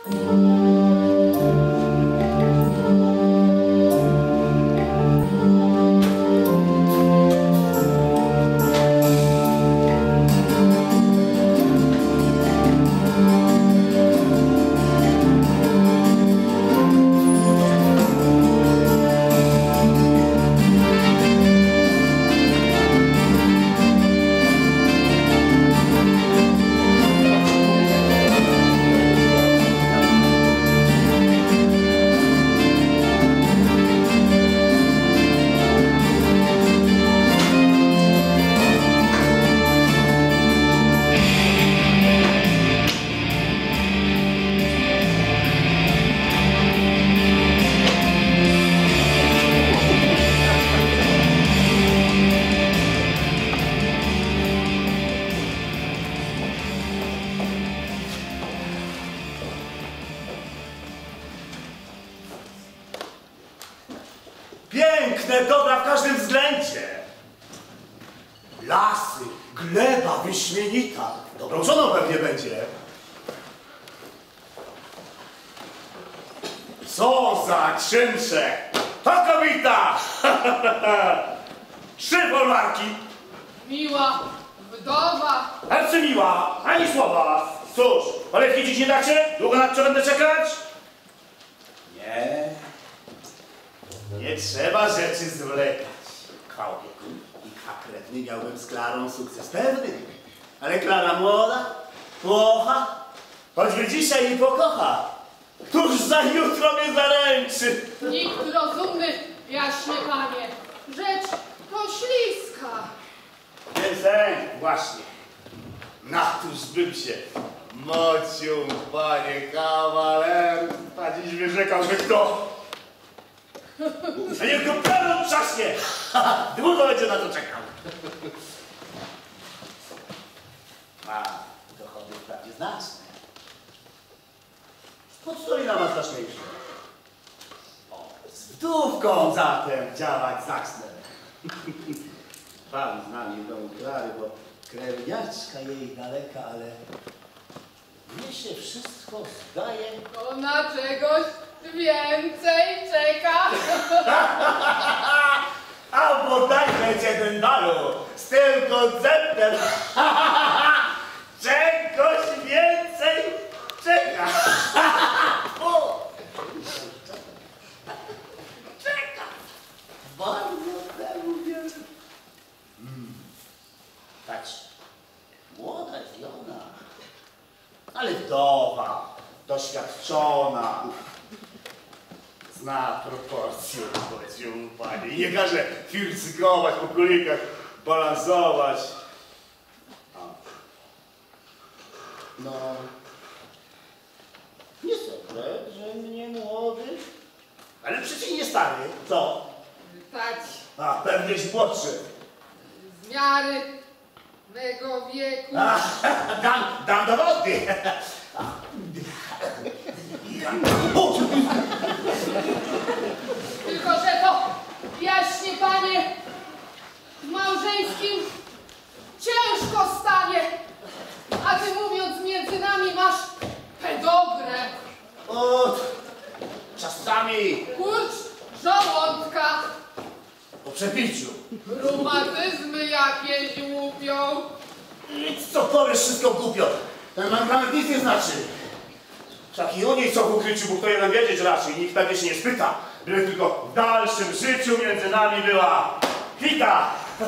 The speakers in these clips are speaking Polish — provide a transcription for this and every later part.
Piękne dobra w każdym względzie. Lasy, gleba wyśmienita. Dobrą żoną pewnie będzie. Co za czynsze! To kobieta! 3 folwarki. Miła wdowa. Arcymiła, ani słowa. Cóż, olewki dziś nie dacie? Długo na co będę czekać? Nie. Nie trzeba rzeczy zwlekać. Chwał wieku i krewny miałbym z Klarą sukces pewny. Ale Klara młoda, płocha, choćby dzisiaj jej pokocha. Któż za jutro mnie zaręczy? Nikt rozumny, jaśnie panie. Rzecz to śliska. Więcej, właśnie. Na któż bym się, mociu, panie kawaler, a dziś wyrzekałby kto? A niech go pełno trzaśnie! Długo będzie na to czekał. Ma dochody wprawdzie znaczne. Podstoi na was ważniejsze. O, z wdówką zatem działać zacznę. Pan z nami w domu Klary, bo krewniaczka jej daleka, ale mnie się wszystko zdaje. Ona czegoś więcej czeka. A bodajże cię ten balu z tym konceptem czegoś więcej czeka. Czeka. Bardzo temu wierzę. Patrz, młoda dziewczyna, ale wdowa, doświadczona. Zna proporcje, powiedział pani. Nie każe fircykować po kulikach, balansować. No, nie sekret, że mnie młody, ale przecież nie stary. Co? Tać A, pewnieś młodszy. z miary mego wieku. Dam dowody. Tylko że to, jaśnie panie, w małżeńskim ciężko stanie. A ty mówiąc między nami masz dobre. O, czasami Kurcz żołądka. po przepiciu. Reumatyzmy jakieś łupią. Nic co powiesz, wszystko głupio. Ten nawet nic nie znaczy. Wszak i o niej co w ukryciu, bo kto jeden wiedzieć raczej, nikt pewnie się nie spyta. Byle tylko w dalszym życiu między nami była kwita.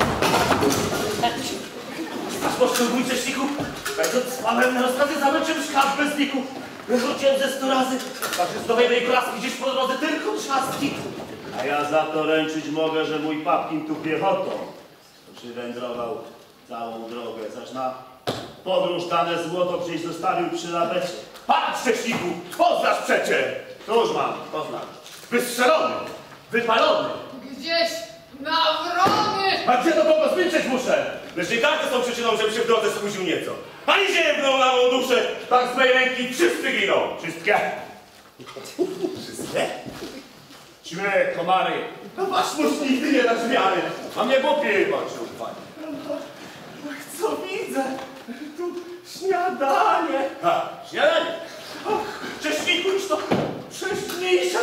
Aż poszczególnie czeszniku, będąc spalenne rozkazy zamęczył szkap bez niku. Wyrzuciłem ze 100 razy, także z nowej mojej kolaski gdzieś po drodze tylko trzastki. A ja za to ręczyć mogę, że mój papkin tu piechotą przywędrował całą drogę, zaś na podróż dane złoto gdzieś zostawił przy lawecie. Patrz, Czesiku, poznasz przecie! Cóż mam, poznać. Wystrzelony, wypalony. Gdzieś na wrony. A gdzie do kogo zmilczeć muszę? Lecz nie każdy z tą przyczyną, żebym się w drodze spóźnił nieco. Ani ziemną na mą duszę, tak z mojej ręki wszyscy giną. Wszystkie? Wszystkie? Ćmy, komary, no wasz mózg nigdy nie dasz wiary. A mnie głupiej bądź, panie. Co widzę? Tu śniadanie. Ha, śniadanie? Cześć,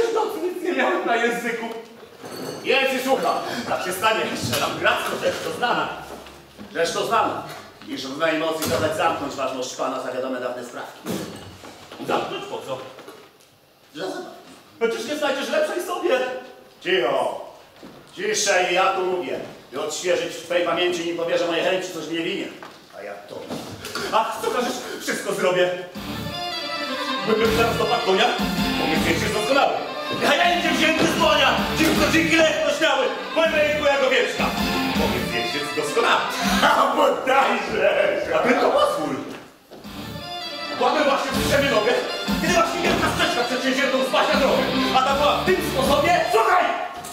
6 nocy nic nie miałem na języku. Jedz i słucham. Tak się stanie, strzelam gracko, rzecz to znana. Rzecz to znana. Iż w mojej mocy kazać zamknąć ważność pana za wiadome dawne sprawki. Zamknąć po co? Dla zabawy. Przecież nie znajdziesz lepszej sobie. Cicho. Ciszej, ja tu mówię. By odświeżyć w twojej pamięci, nim powierzę moje chęci, coś mnie winie. A ja to. Ach, co każesz? Wszystko zrobię. Byłem zaraz do konia? Pomysł jest doskonały. A ja idzie wzięty z dłonia. Dziwko dzięki lekko śmiały. Moje ręku jako wieczna. Pomysł jest doskonały. A bodajże. A ty to pozwól. Kładę właśnie w drzemie nogę, kiedy właśnie wielka sprzeczka przedsięwziętą spaść na drogę. A ta była w tym sposobie... Słuchaj!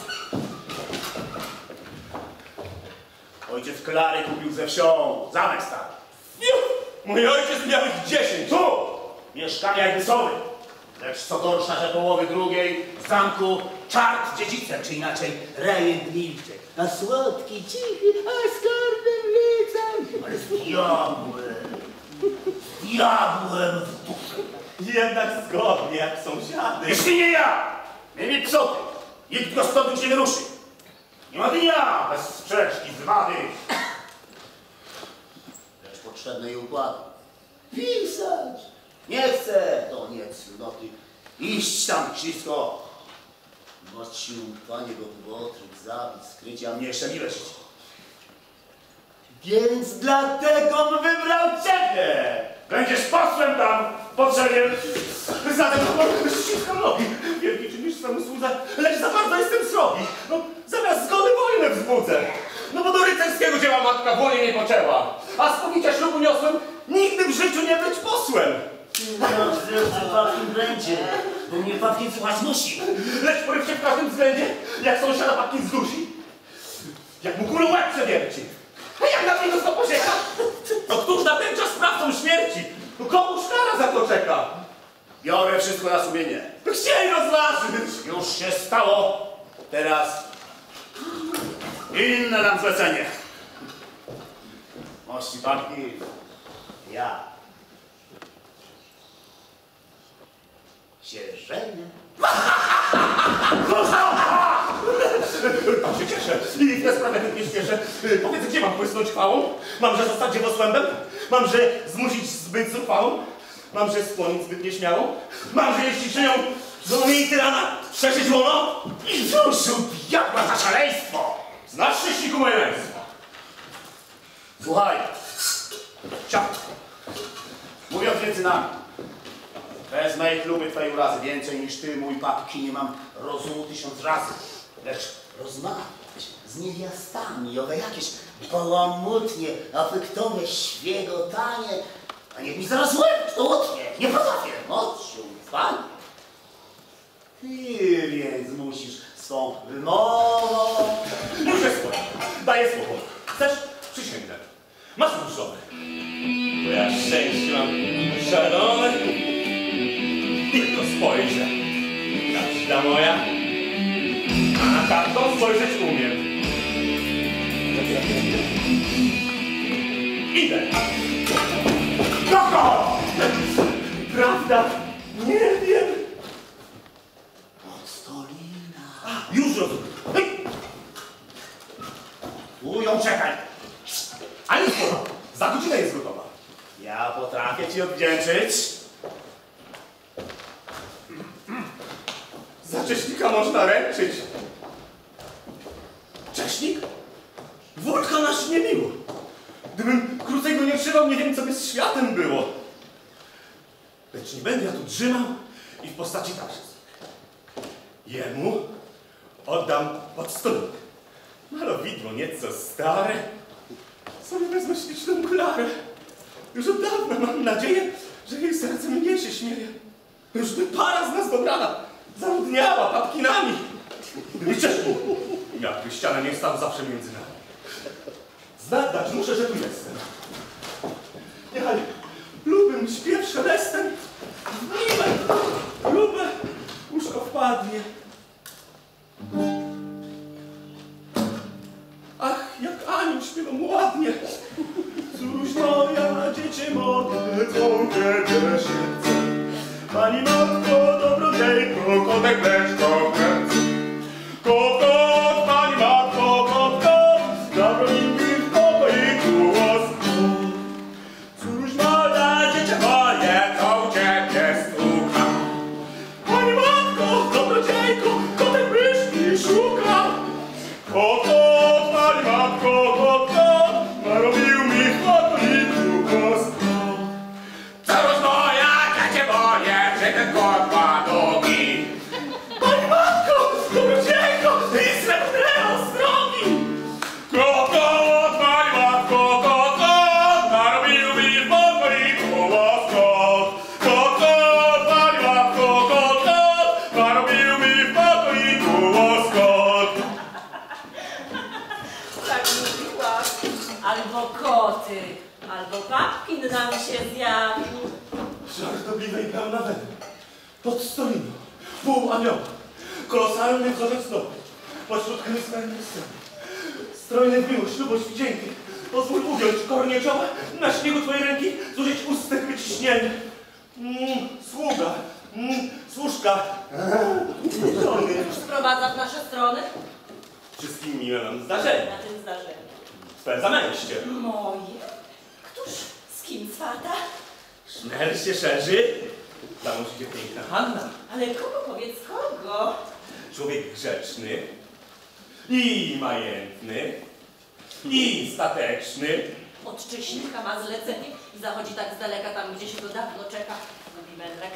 Ojciec Klary kupił ze wsią zamek stary. Mój ojciec miał ich 10. Tu! Mieszkania jakby sowy. Lecz co gorsza, że połowy drugiej w zamku czart dziedzicem, czy inaczej rejent milczy. A słodki, cichy, a skarbem lecam. Ale z diabłem. Z diabłem w duszy. Jednak zgodnie jak sąsiady. Jeśli nie ja, nie mi psoty. Nikt go stąd już nie wyruszy. Nie ma dnia bez sprzeczki, zwady. Lecz potrzebne jej układy. Pisać. Nie chcę, to nie cnoty. Iść tam, wszystko. Moci panie go wyłotryć, zabić, skryć, a mnie jeszcze miłość. Więc dlatego wybrał ciebie. Będziesz posłem tam, potrzebiem. Zatem ściskam nogi. Wielki czynisz swemu słudze, lecz za bardzo jestem srogi. No, zamiast zgody wojnę wzbudzę. No bo do rycerskiego dzieła matka woli nie poczęła. A z pobicia ślubu niosłem nigdy w życiu nie być posłem. No, że papkin będzie, bo mnie papkin słuchać musi. Lecz porywcie w każdym względzie, jak sąsiada papkin zdusi. Jak mu kulą łeb przewierci. A jak na mnie to posieka? No któż na ten czas sprawcą śmierci? No komuż kara za to czeka? Biorę wszystko na sumienie. Chciej rozważyć! Już się stało. Teraz inne nam zlecenie. Mości papkin, ja się żenię. Tam się cieszę i w tę sprawę nie śpieszę. Powiedz, gdzie mam błysnąć chwałą? Mamże zostać dziewosłębem? Mamże zmusić zbyt zuchwałą? Mamże skłonić zbyt nieśmiałą? Mamże jeśli czynią żoną jej tyrana przeszyć łono? I cóż, diabła za szaleństwo! Znasz szyściku moje męstwo? Słuchaj, ciap. Mówiąc między nami, bez mej chluby twojej urazy więcej niż ty, mój papki, nie mam rozumu 1000 razy. Lecz rozmawiać z niewiastami, owe jakieś bałamutnie, afektowe świegotanie, a niech mi zaraz łeb to łotnie, nie potrafię, moczu, panie. Ty więc musisz swą wymową. Już jest słowo. Daję słowo. Chcesz? Przysięgnę. Masz już żonę. Bo ja szczęście mam szalone. Tylko spojrzę. Każda moja. A na każdą spojrzeć umiem. Idę. Dokąd? Prawda? Nie wiem. Od Stolina. Już rozumiem. Hej! Tu ją czekaj. Ani słowa. Za godzinę jest gotowa. Ja potrafię ci odwdzięczyć. Za cześnika można ręczyć. Cześnik? Wódka nasz nie miło. Gdybym krócej go nie trzymał, nie wiem, co by z światem było. Lecz nie będę ja tu trzymał i w postaci tarczycy. Jemu oddam podstolik. Malowidło nieco stare. Sobie wezmę śliczną Klarę. Już od dawna mam nadzieję, że jej serce mnie się śmieje. Już by para z nas dobrana zaludniała papkinami. Liczę, jakby ściana nie stał zawsze między nami. Znak dać muszę, że tu jestem. Niechaj lubym śpiew szelestem, miłe, lube, łóżko wpadnie. Ach, jak anioł śpiewam ładnie. Córuś moja, dziecię modlę, całą ciebie się chcę. Pani matko, dobro dobrodziejko, kotek leczko, kot, kot, pani matko, kot, kot, zabroni mi w pokoiku głos. Cóż młoda dziecię moje, co u ciebie stuka? Pani matko, dobrodziejko, kotek myszki szuka. Kot, kot, pani matko, kot, kot, narobił mi w pokoiku głos. Cóż moja dziecię moje, że ten kot ma nogi. Pani matko, dobrodziejko, i srebrne ostrogi. Kot, kot, pani matko, kot, kot, narobił mi w pokoiku głos. Kot, kot, pani matko, kot, kot, narobił mi w pokoiku głos. Tak mówiła. Albo koty, albo papkin nam się zjawił. Żartobliwe i pełna weny. Pod stoliną, pół anioła, kolosalny wzorzec znowu, pośród chrystalnych scen. Strojny w miłość, ślubość i dzięki. Pozwól ugiąć kornie czoła, na śniegu twojej ręki zużyć ustek wyciśnienie. Sługa, służka, żony. Już sprowadza w nasze strony? Wszystkim miłe nam zdarzenia. Na tym zdarzeniu. Twe zamęście. Moje? Któż z kim swata? Sznel się szerzy. Tam się piękna Hanna. Ale kogo, powiedz kogo? Człowiek grzeczny i majętny i stateczny. Od Cześnika ma zlecenie i zachodzi tak z daleka tam, gdzie się go dawno czeka. Mówi mędrek.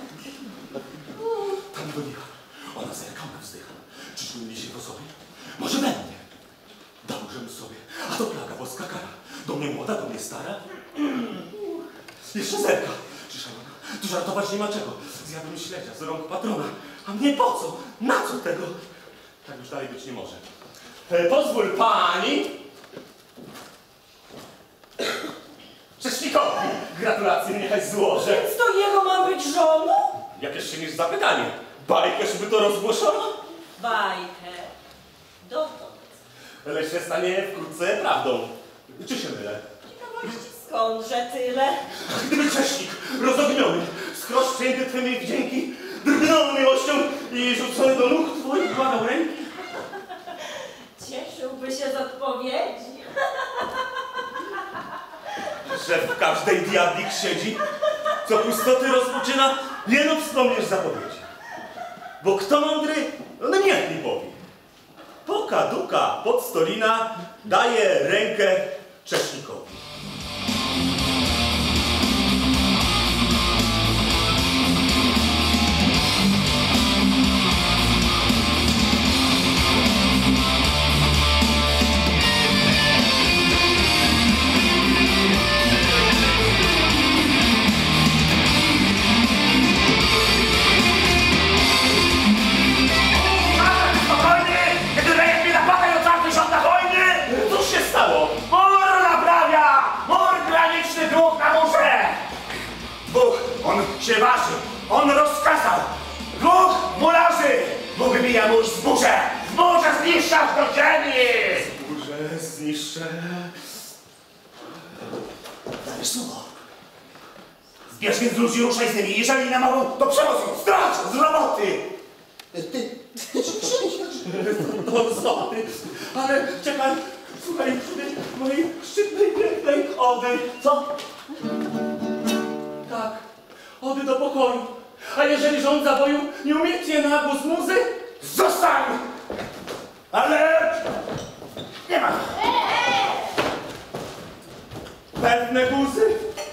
Tam goniła. Ona zerka, ona wzdycha. Czyż myli się po sobie? Może we mnie. Dałżem sobie. A to plaga boska kara. Do mnie młoda, do mnie stara. Jeszcze zerka. Czyż ona? Tu żartować nie ma czego. Zjadłem śledzia z rąk patrona. A mnie po co? Na co tego? Tak już dalej być nie może. Pozwól pani. Cześnikowi gratulacje niechaj złożę. Więc to jego ma być żoną? Jakież się niż zapytanie. Bajkę, żeby to rozgłoszono? Bajkę. Dotąd. Lecz się stanie wkrótce prawdą. Czy się mylę? Ciekawości skądże tyle? Gdyby Cześnik, rozogniony, skroś przyjęty Twymi wdzięki, drgnął miłością i rzucony do nóg Twoich błagał ręki. Cieszyłby się z odpowiedzi. Że w każdej diablik siedzi, co pustoty rozpoczyna, jeno wspomniesz zapowiedzi. Bo kto mądry, no niech mi powie. Poka duka podstolina daje rękę Cześnikowi. Cóż się stało? Mur naprawia! Mur graniczny dróg na murze! Bóg, on się waży, on rozkazał. Dwóch murarzy! Bóg wybija mur z burze! W murze zniszcza do ziemi! Burze zniszczę. Dajesz słowo. Zbierz więc ludzi, ruszaj z nimi. Jeżeli nie mogą, to przemocą, strać z roboty! To co ty? Ale czekaj, słuchaj mojej szczytnej, pięknej ody. Co? Tak, ody do pokoju. A jeżeli rządza boju nie umiecie na głos muzy? Zostań! Ale nie ma. Pewne guzy.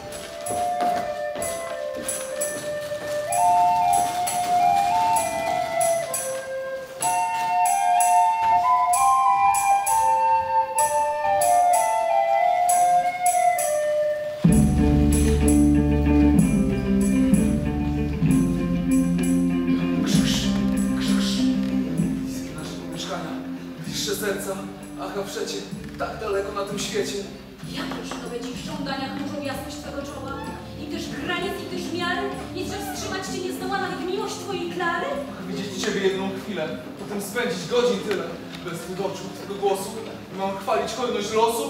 Serca, ach, a przecie tak daleko na tym świecie. Jakież to będzie w żądaniach muszą jasność twego czoła? I też graniec, i też miary? Nie trzeba wstrzymać cię nie zdoła nawet miłość twojej Klary? Ach, widzieć ciebie jedną chwilę, potem spędzić godzin tyle. Bez twego oczu, twego głosu. I mam chwalić hojność losu?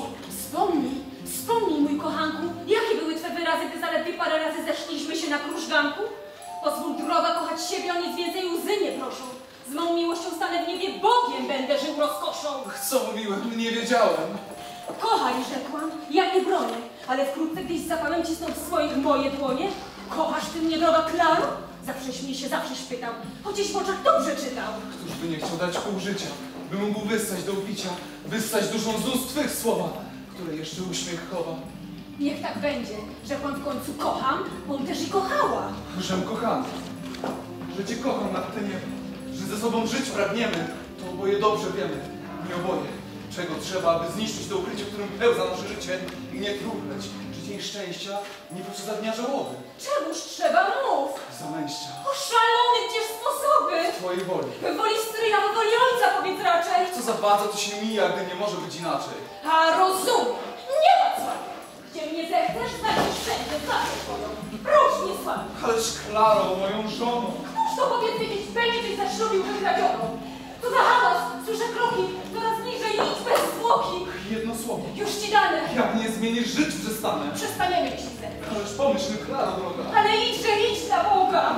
Wspomnij, mój kochanku, jakie były twe wyrazy, gdy zaledwie parę razy zeszliśmy się na krużganku? Pozwól droga kochać siebie, o nic więcej łzy nie proszą. Z mą miłością stanę w niebie, Bogiem będę żył rozkoszą. Co mówiłem? Nie wiedziałem. Kochaj, rzekłam, ja nie bronię, ale wkrótce gdzieś zapałem ci stąd w swoich moje dłonie. Kochasz ty mnie, droga Klaro? Zawsze śmiej się, zawsze pytał, chociaż w oczach dobrze czytał. Któż by nie chciał dać pół życia, by mógł wyssać do upicia, wyssać duszą z ust twych słowa, które jeszcze uśmiech chowa. Niech tak będzie, rzekłam w końcu kocham, on też i kochała. Żem kochany, że cię kocham nad te niebo, że ze sobą żyć pragniemy, to oboje dobrze wiemy, nie oboje, czego trzeba, aby zniszczyć to ukrycie, w którym pełza nasze życie i nie trudleć. Życie i szczęścia nie poprzedza dnia żałoby, Czegoż trzeba mów? zamęścia, Oszalony gdzież sposoby? twojej woli. W woli stryja, w woli ojca powiedz raczej. Co za wadza, to się mija, gdy nie może być inaczej. A rozumiem, nie ma co. Gdzie mnie zechcesz, znajdziesz wszędzie twarzę twoją. Prócz nie słaby. Ależ Klaro, moją żoną. Któż to powiedz wiedzieć będzie, gdzieś zaślubił wykradzioną? Co za hałas, słyszę kroki, coraz niżej idź bez zwłoki. Jedno słowo. Już ci dane, Jak nie zmienisz, żyć przestanę. przestaniemy ci ze. Ależ pomyśl, Klaro, droga. Ale idźże, idź na Boga.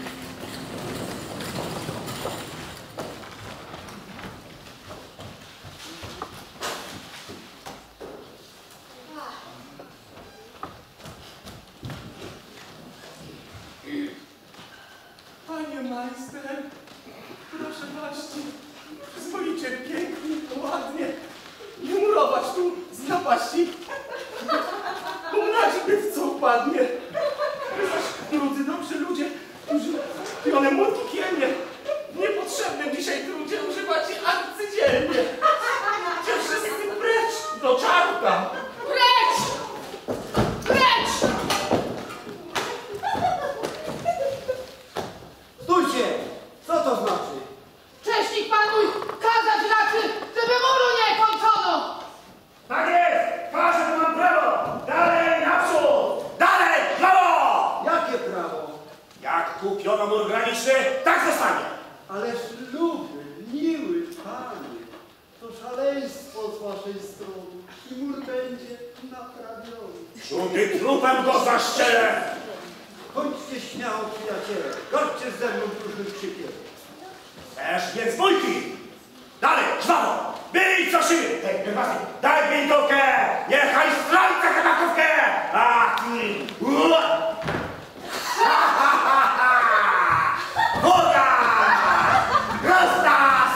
Panie majster, proszę baczcie, przyzwoicie, pięknie, ładnie. Nie murować tu z napaści. Umnać by co upadnie. Wy zaś, drudzy, dobrzy ludzie, którzy pione młotki kiemnie, w niepotrzebnym dzisiaj trudzie używacie arcydzielnie. Gdzie wszyscy precz do czarta. Precz! Precz! Stójcie! Co to znaczy? Cześnik panuj, kazać raczy, żeby muru nie kończono! Tak jest! Każdy to mam prawo! Dalej, naprzód! Dalej, prawo! Jakie prawo? Jak kupiono mur graniczny, tak zostanie! Ależ luby, miły panie, to szaleństwo z waszej strony i mur będzie naprawiony. Czuty trupem go zaszczelę! Chodźcie śmiało, przyjaciele, chodźcie ze mną dużym krzykiem. Też więc bójki! Dalej, żwawo! Bij co siły! Daj wieńkowkę! Niechaj strajca kanakówkę! A ty! Woda! Rozdas!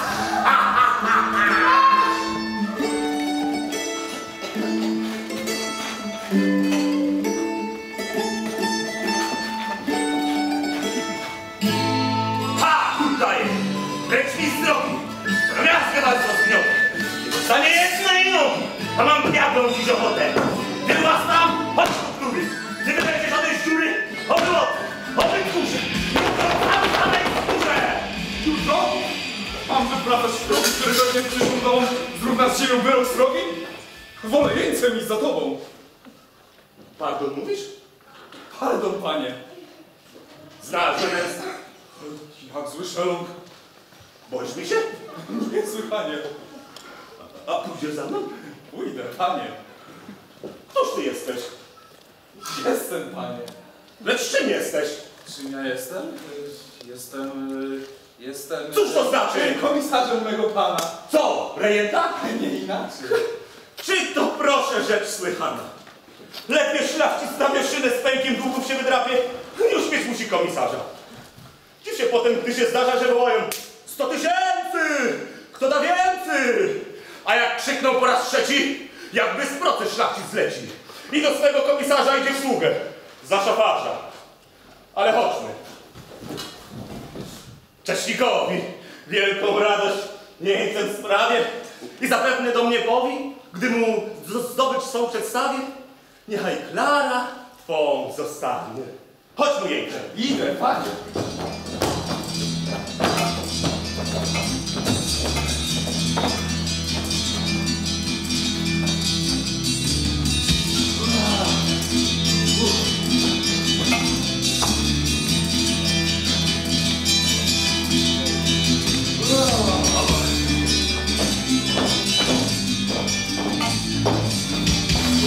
Ha! Tutaj! Precz mi z drogi! Miastkę walczą z nią! Nie zostanie jedna i nogi! A mam diabłą dziś ochotę! Ty was tam, chodź który! Ty wybędziesz o tej dziury, obywot, o tej kurze! Tam samej kurze! Jutro? Mam wyprawę szprogi, który będzie przyszłą domą zrówna z ziemią wyrok srogi? Wolę jeńcem iść za tobą. Pardon mówisz? Pardon, panie. Znasz, że jest... Jak zły szeląg. Boisz mi się? Niesłychanie. A pójdziesz za mną? Pójdę, panie. Któż ty jesteś? Jestem, panie. Lecz czym jesteś? Czym ja jestem? Jestem... Cóż to znaczy? Komisarzem mego pana. Co, rejenta? Nie inaczej. Czy to proszę rzecz słychana? Lepiej szlachcic na wieszynę z pękiem długów się wydrapie, już mieć musi komisarza. Dziw się potem, gdy się zdarza, że wołają 100 000! Kto da więcej? A jak krzykną po raz trzeci, jakby z procy szlachcic zleci. I do swego komisarza idzie w sługę. Za szafarza. Ale chodźmy. Cześnikowi wielką radość jeńcem sprawię i zapewne do mnie powi, gdy mu zdobycz swą przedstawię, niechaj Klara twą zostanie. Chodź mu jeńcze. Idę, panie.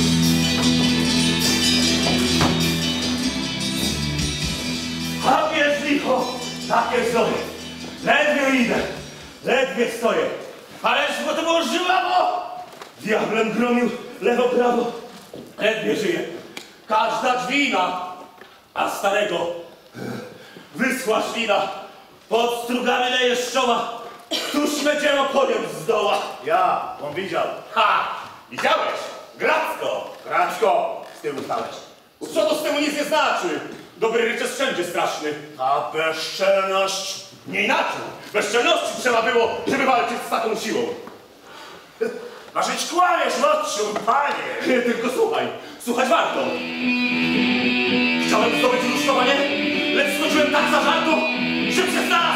A wiesz, Takie zdrowie. Ledwie idę. Ledwie stoję. Ależ bo to było żyławo! Diablem gromił lewo, prawo. Ledwie żyje. Każda dźwina, a starego wyschła ślina. Pod strugami leje z czoła. Któż me dzieło koniem zdoła? Ja, on widział. Ha! Widziałeś? Gracko! Raczko, z tyłu stałeś. Co to z temu nic nie znaczy? Dobry ryczes wszędzie straszny. A bezczelność. Nie inaczej. Bezczelności trzeba było, żeby walczyć z taką siłą. Ważyć kłamiesz, młodszy, panie. Tylko słuchaj. Słuchać warto. Chciałem zdobyć rusztowanie, lecz skończyłem tak za żartu, że przez nas...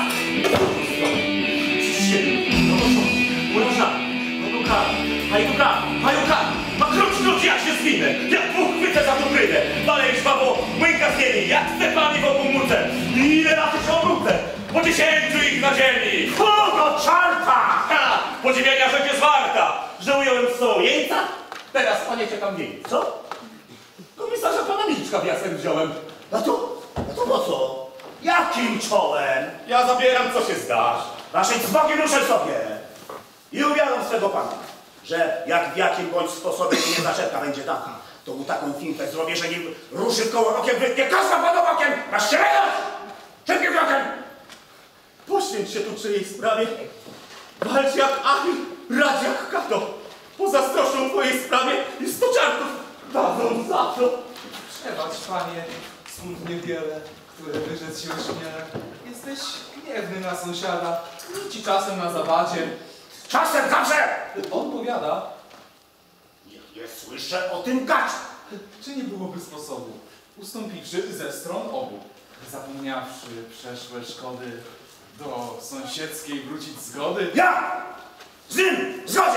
No to co? Uraża, kotuka, hajuka, ma kruć jak się zwinę, jak Bóg chwycę za czuprynę. Dalej żwawo, młynka z ziemi, jak Stefani w obumórce. I ile razy się obrócę, po 10 ich na ziemi. Kogo czarta! Ha! Podziwiania rzecz jest warta, że ująłem z jeńca, teraz panie czekam jej. Co? Komisarza pana Milczka w jasem wziąłem. No to po co? Jakim czołem? Ja zabieram, co się zdarzy. Naszej zwłoki ruszę sobie i uwiadom swego pana, że jak w jakim bądź sposobie nie zaczepka będzie taka, to mu taką finkę zrobię, że nim ruszy w koło okiem, wytnie kasa pod okiem, masz się rejać! Szybkim krokiem! Poświęć się tu czyjej sprawie. Walcz jak Achil, radź jak Kato. Pozazdroszczą twojej sprawie i 100 czarków dadzą za to. Przebacz, panie, smutnie wiele, które wyrzec się ośmiele. Jesteś gniewny na sąsiada, ci czasem na zawadzie. Czasem zawsze! On powiada, Niech nie słyszę o tym gacie! czy nie byłoby sposobu, ustąpiwszy ze stron obu, zapomniawszy przeszłe szkody, do sąsiedzkiej wrócić zgody. Ja! Z nim! W zgodzie!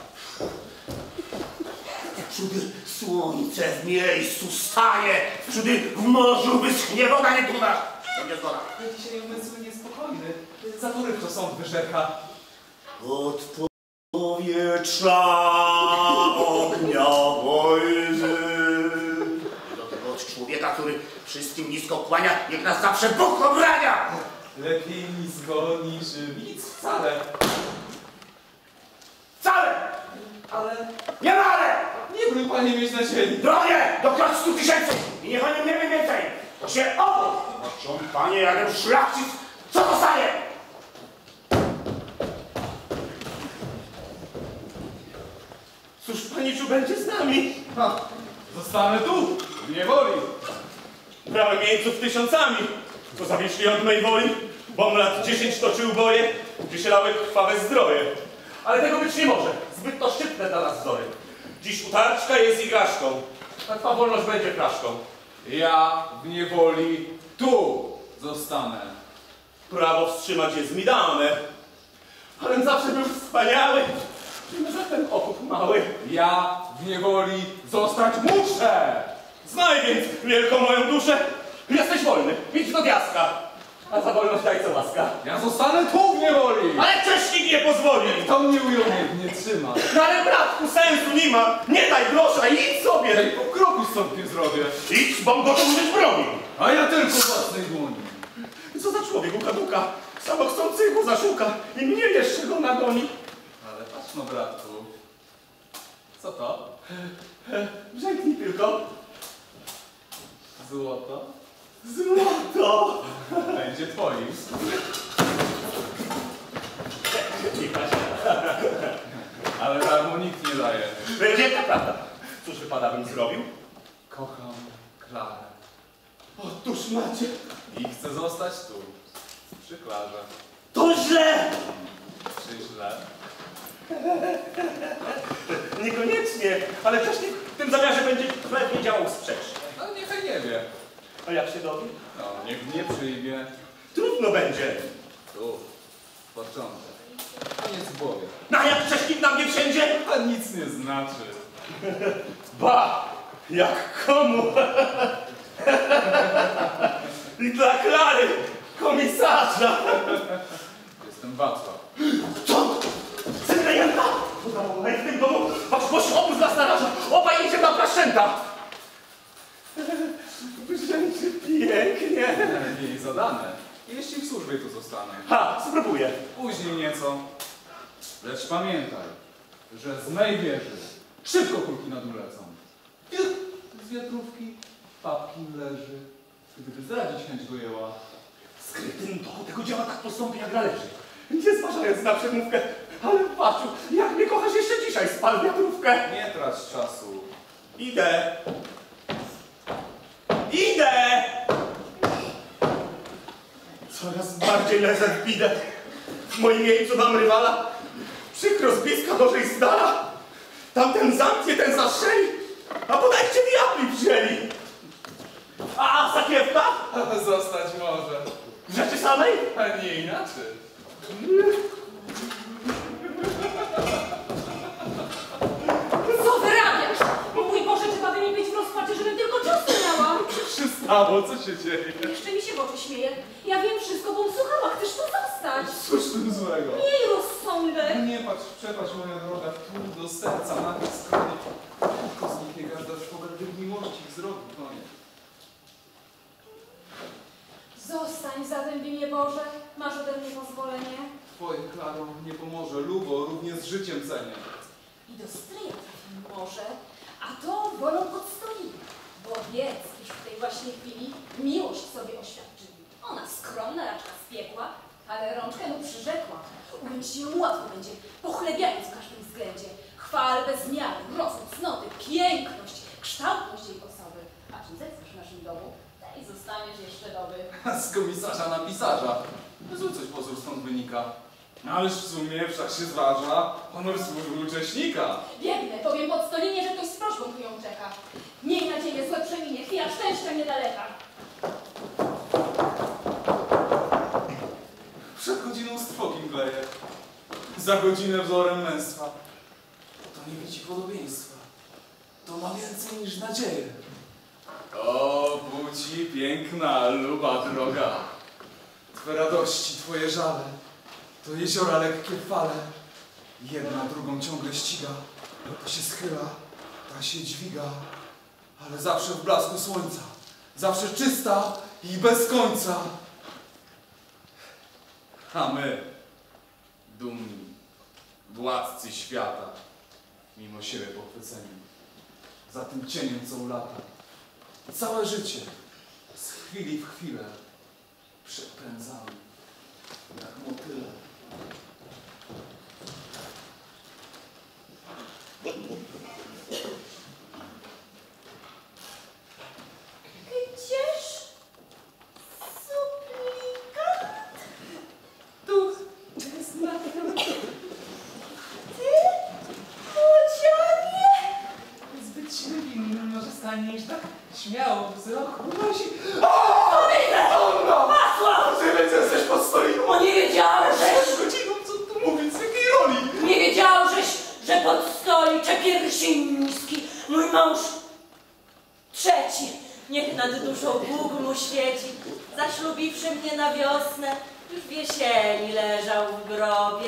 Wprzódy słońce w miejscu staje, wprzódy w morzu wyschnie woda, nie trudna. Będzie zgoda. Dzisiaj umysł niespokojny, zatory to sąd wyrzeka. Od powietrza ognia wojny. Do tego od człowieka, który wszystkim nisko kłania, niech nas zawsze Bóg obrania! Lepiej nisko niż nic wcale. Wcale! Ale Nie ma ale! nie bój panie mieć na ziemi. Bronie! Do 100 000 i niech o nim nie wiem więcej! To się obój! Czą panie, jak szlachcic, co dostanie? Cóż paniczu będzie z nami? Ha, zostanę tu, w niewoli. Brałem jeńców tysiącami, co zawieszli od mej woli, bom lat 10 toczył boje, gdzie się lały krwawe zdroje. Ale tego być nie może, zbyt to szczytne dla nas wzory. Dziś utarczka jest igraszką, a twa wolność będzie fraszką. Ja w niewoli tu zostanę. Prawo wstrzymać jest mi dane, ale zawsze był wspaniały, za ten okup mały. Ja w niewoli zostać muszę. Znaj więc wielką moją duszę, jesteś wolny, idź do diaska, a za wolność daj co łaska. Ja zostanę tu w niewoli. Ale przecież nikt nie pozwoli. To mnie ujął, nie trzyma. No ale bratku, sensu nie ma, nie daj grosza, idź sobie. Ej, po kroku stąd nie zrobię. Idź, bo gotów być broni. A ja tylko własnej dłoni. Co za człowiek ukaduka, samochcącego zaszuka i mnie jeszcze go nagoni. Ale patrz no, bratku. Co to? Brzęknij tylko. Złoto? Złoto. Będzie twoim. Ale darmo nikt nie daje. Będzie to prawda. Cóż wypada bym zrobił? Kocham Klarę. Otóż macie. I chcę zostać tu. Przy Klarze. To źle. Czy źle? Niekoniecznie, ale wcześniej w tym zamiarze będzie pewnie działał sprzecznie. Ale niechaj nie wie. A jak się dowie? No, niech mnie przyjmie. Trudno będzie. Tu. Początek. Koniec w głowie. No a jak wcześniej na mnie wsiędzie? A nic nie znaczy. Ba! Jak komu? I dla Klary, komisarza! Jestem Wacław. Co? Syn rejenta? Udawaj w tym domu, wasz boś obóz nas naraża, obaj idzie na plaszczęta! Brzęczy pięknie. Jej zadane. Jeśli w służbie tu zostanę. Ha, spróbuję. Później nieco. Lecz pamiętaj, że z mej wieży szybko kulki na dół lecą. Z wiatrówki papkin leży. Gdyby zdradzić chęć go jęła. Skrytym duchu tego dzieła tak postąpi, jak należy. Nie zważając na przemówkę, ale patrzu, jak mnie kochasz jeszcze dzisiaj, spal wiatrówkę. Nie trać czasu. Idę. Idę! Coraz bardziej lezę w bidę. W moim miejscu mam rywala. Przykro z bliska, gorzej z dala. Tamten zamknie, ten zastrzeli. A podajcie diabli wzięli. A sakiewka? Zostać może. W rzeczy samej? A nie inaczej. Co wyrabiasz? Mój Boże, trzeba by mi być w rozpaczy, żebym tylko czasu miała. Co się stało? Co się dzieje? Jeszcze mi się w oczy śmieje. Ja wiem wszystko, bo słuchała. Chcesz tu zostać? Cóż tu złego? Miej rozsądek. Nie patrz, przepatrz moja droga, tu do serca, na tej stronie. Tylko zniknie każda szkoda miłości i wzroku, koniec. Zostań zatem w imię Boże. Masz ode mnie pozwolenie. Twoje, Klaro, nie pomoże. Lubo równie z życiem cenię. I do stryja trafię może, a to wolą pod stolik. Bo wiedz, iż w tej właśnie chwili miłość sobie oświadczyli. Ona skromna, raczka z piekła, ale rączkę mu przyrzekła. Ująć ją łatwo będzie, pochlebiając w każdym względzie. Chwal bez miary, rozum, cnoty, piękność, kształtność jej osoby. A czym zechcesz w naszym domu, tej zostaniesz jeszcze doby. Z komisarza na pisarza. Zły coś pozór stąd wynika. Ależ w sumie wszak się zważa honor służby uczestnika. Biegnę, powiem pod stolinie, że ktoś z prośbą tu ją czeka. Miej nadzieję, złe przeminie, chwila szczęścia niedaleka. Przed godziną strwoki mgleje. Za godzinę wzorem męstwa. To nie widzi podobieństwa. To ma więcej niż nadzieję. O, płci piękna, luba droga. Twe radości, twoje żale. To jeziora lekkie fale. Jedna drugą ciągle ściga. To się schyla, ta się dźwiga. Ale zawsze w blasku słońca. Zawsze czysta i bez końca. A my, dumni, władcy świata, mimo siebie pochwyceni, za tym cieniem, co ulata, całe życie, z chwili w chwilę, przepędzamy, jak motyle. Gdzież suplikant? Duch Bez matką. Ty, młodzianie? zbyt się winny, może staniesz tak śmiało wzrok unosi. Masła! Ty jesteś pod stoliną! O, nie wiedział, żeś, Godziną, co tu mówić, z jakiej roli? nie wiedział, że pod stolicze Piersiński, mój mąż trzeci, niech nad duszą Bóg mu świeci, zaślubiwszy mnie na wiosnę, już w jesieni leżał w grobie.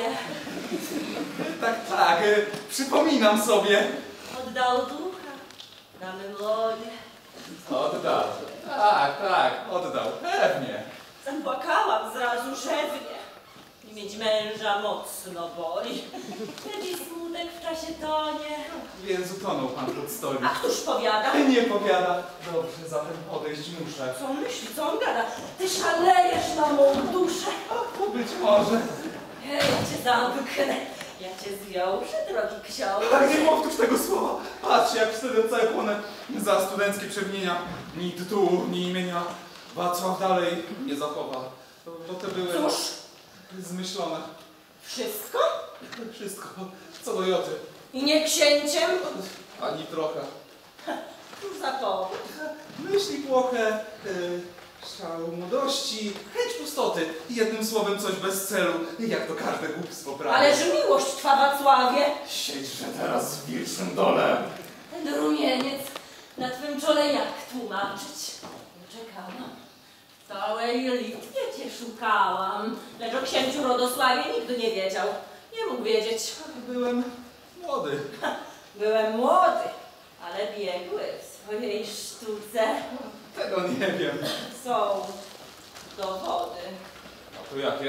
Tak, przypominam sobie. Oddał ducha na mym łonie. Oddał. Tak, oddał. Pewnie. Zapłakałam zrazu rzewnie. Nie mieć męża mocno boli. Wtedy smutek w czasie tonie. Więc utonął pan pod stolik. A któż powiada? Nie powiada. Dobrze, zatem odejść muszę. Co on myśli, co on gada? Ty szalejesz na mą duszę. Być może. Ja cię zamknę. Ja cię zwiążę, drogi książę. Tak, nie powtórz tego słowa. Patrz, jak wtedy całe płonę za studenckie przewinienia. Ni tytułu, ni imienia. Wacław dalej nie zachowa. Bo te były Cóż, zmyślone. wszystko? Wszystko. Co do Joty. I nie księciem? Ani trochę. Cóż za powód? Myśli płoche, szał młodości, chęć pustoty. Jednym słowem coś bez celu, jak to każde głupstwo prawie. Ależ miłość twa, Wacławie. Siedźże teraz w wilczym dole. Ten rumieniec na twym czole jak tłumaczyć? Nie czekałam. W całej Litwie cię szukałam. Lecz o księciu Rodosławie nigdy nie wiedział. Nie mógł wiedzieć. Byłem młody. Byłem młody, ale biegły w swojej sztuce. Tego nie wiem. Są dowody. A to jakie?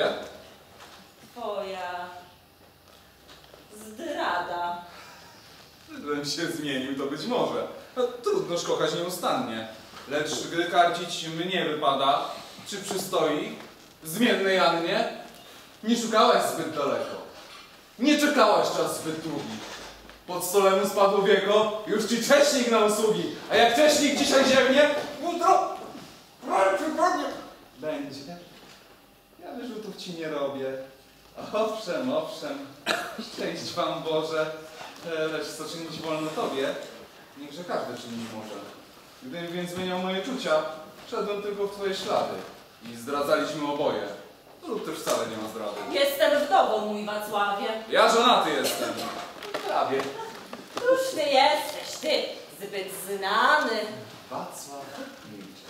Twoja zdrada. Gdybym się zmienił, to być może. No, trudnoż kochać nieustannie. Lecz gdy karcić mnie wypada, czy przystoi zmiennej Annie, nie szukałaś zbyt daleko. Nie czekałaś czas zbyt długi. Pod stolem spadło wieko, już ci cześnik na usługi. A jak cześnik dzisiaj ziemnie, jutro przypadnie będzie. Ja wyrzutów ci nie robię. Owszem, owszem, szczęść wam Boże. Lecz co czynić wolno tobie, niechże każdy czyni może. Gdybym więc zmieniał moje czucia, szedłem tylko w twoje ślady i zdradzaliśmy oboje. Lub też wcale nie ma zdrady. Jestem wdową, mój Wacławie. Ja żonaty jestem. Prawie. Któż ty jesteś, ty, zbyt znany. Wacław milczy.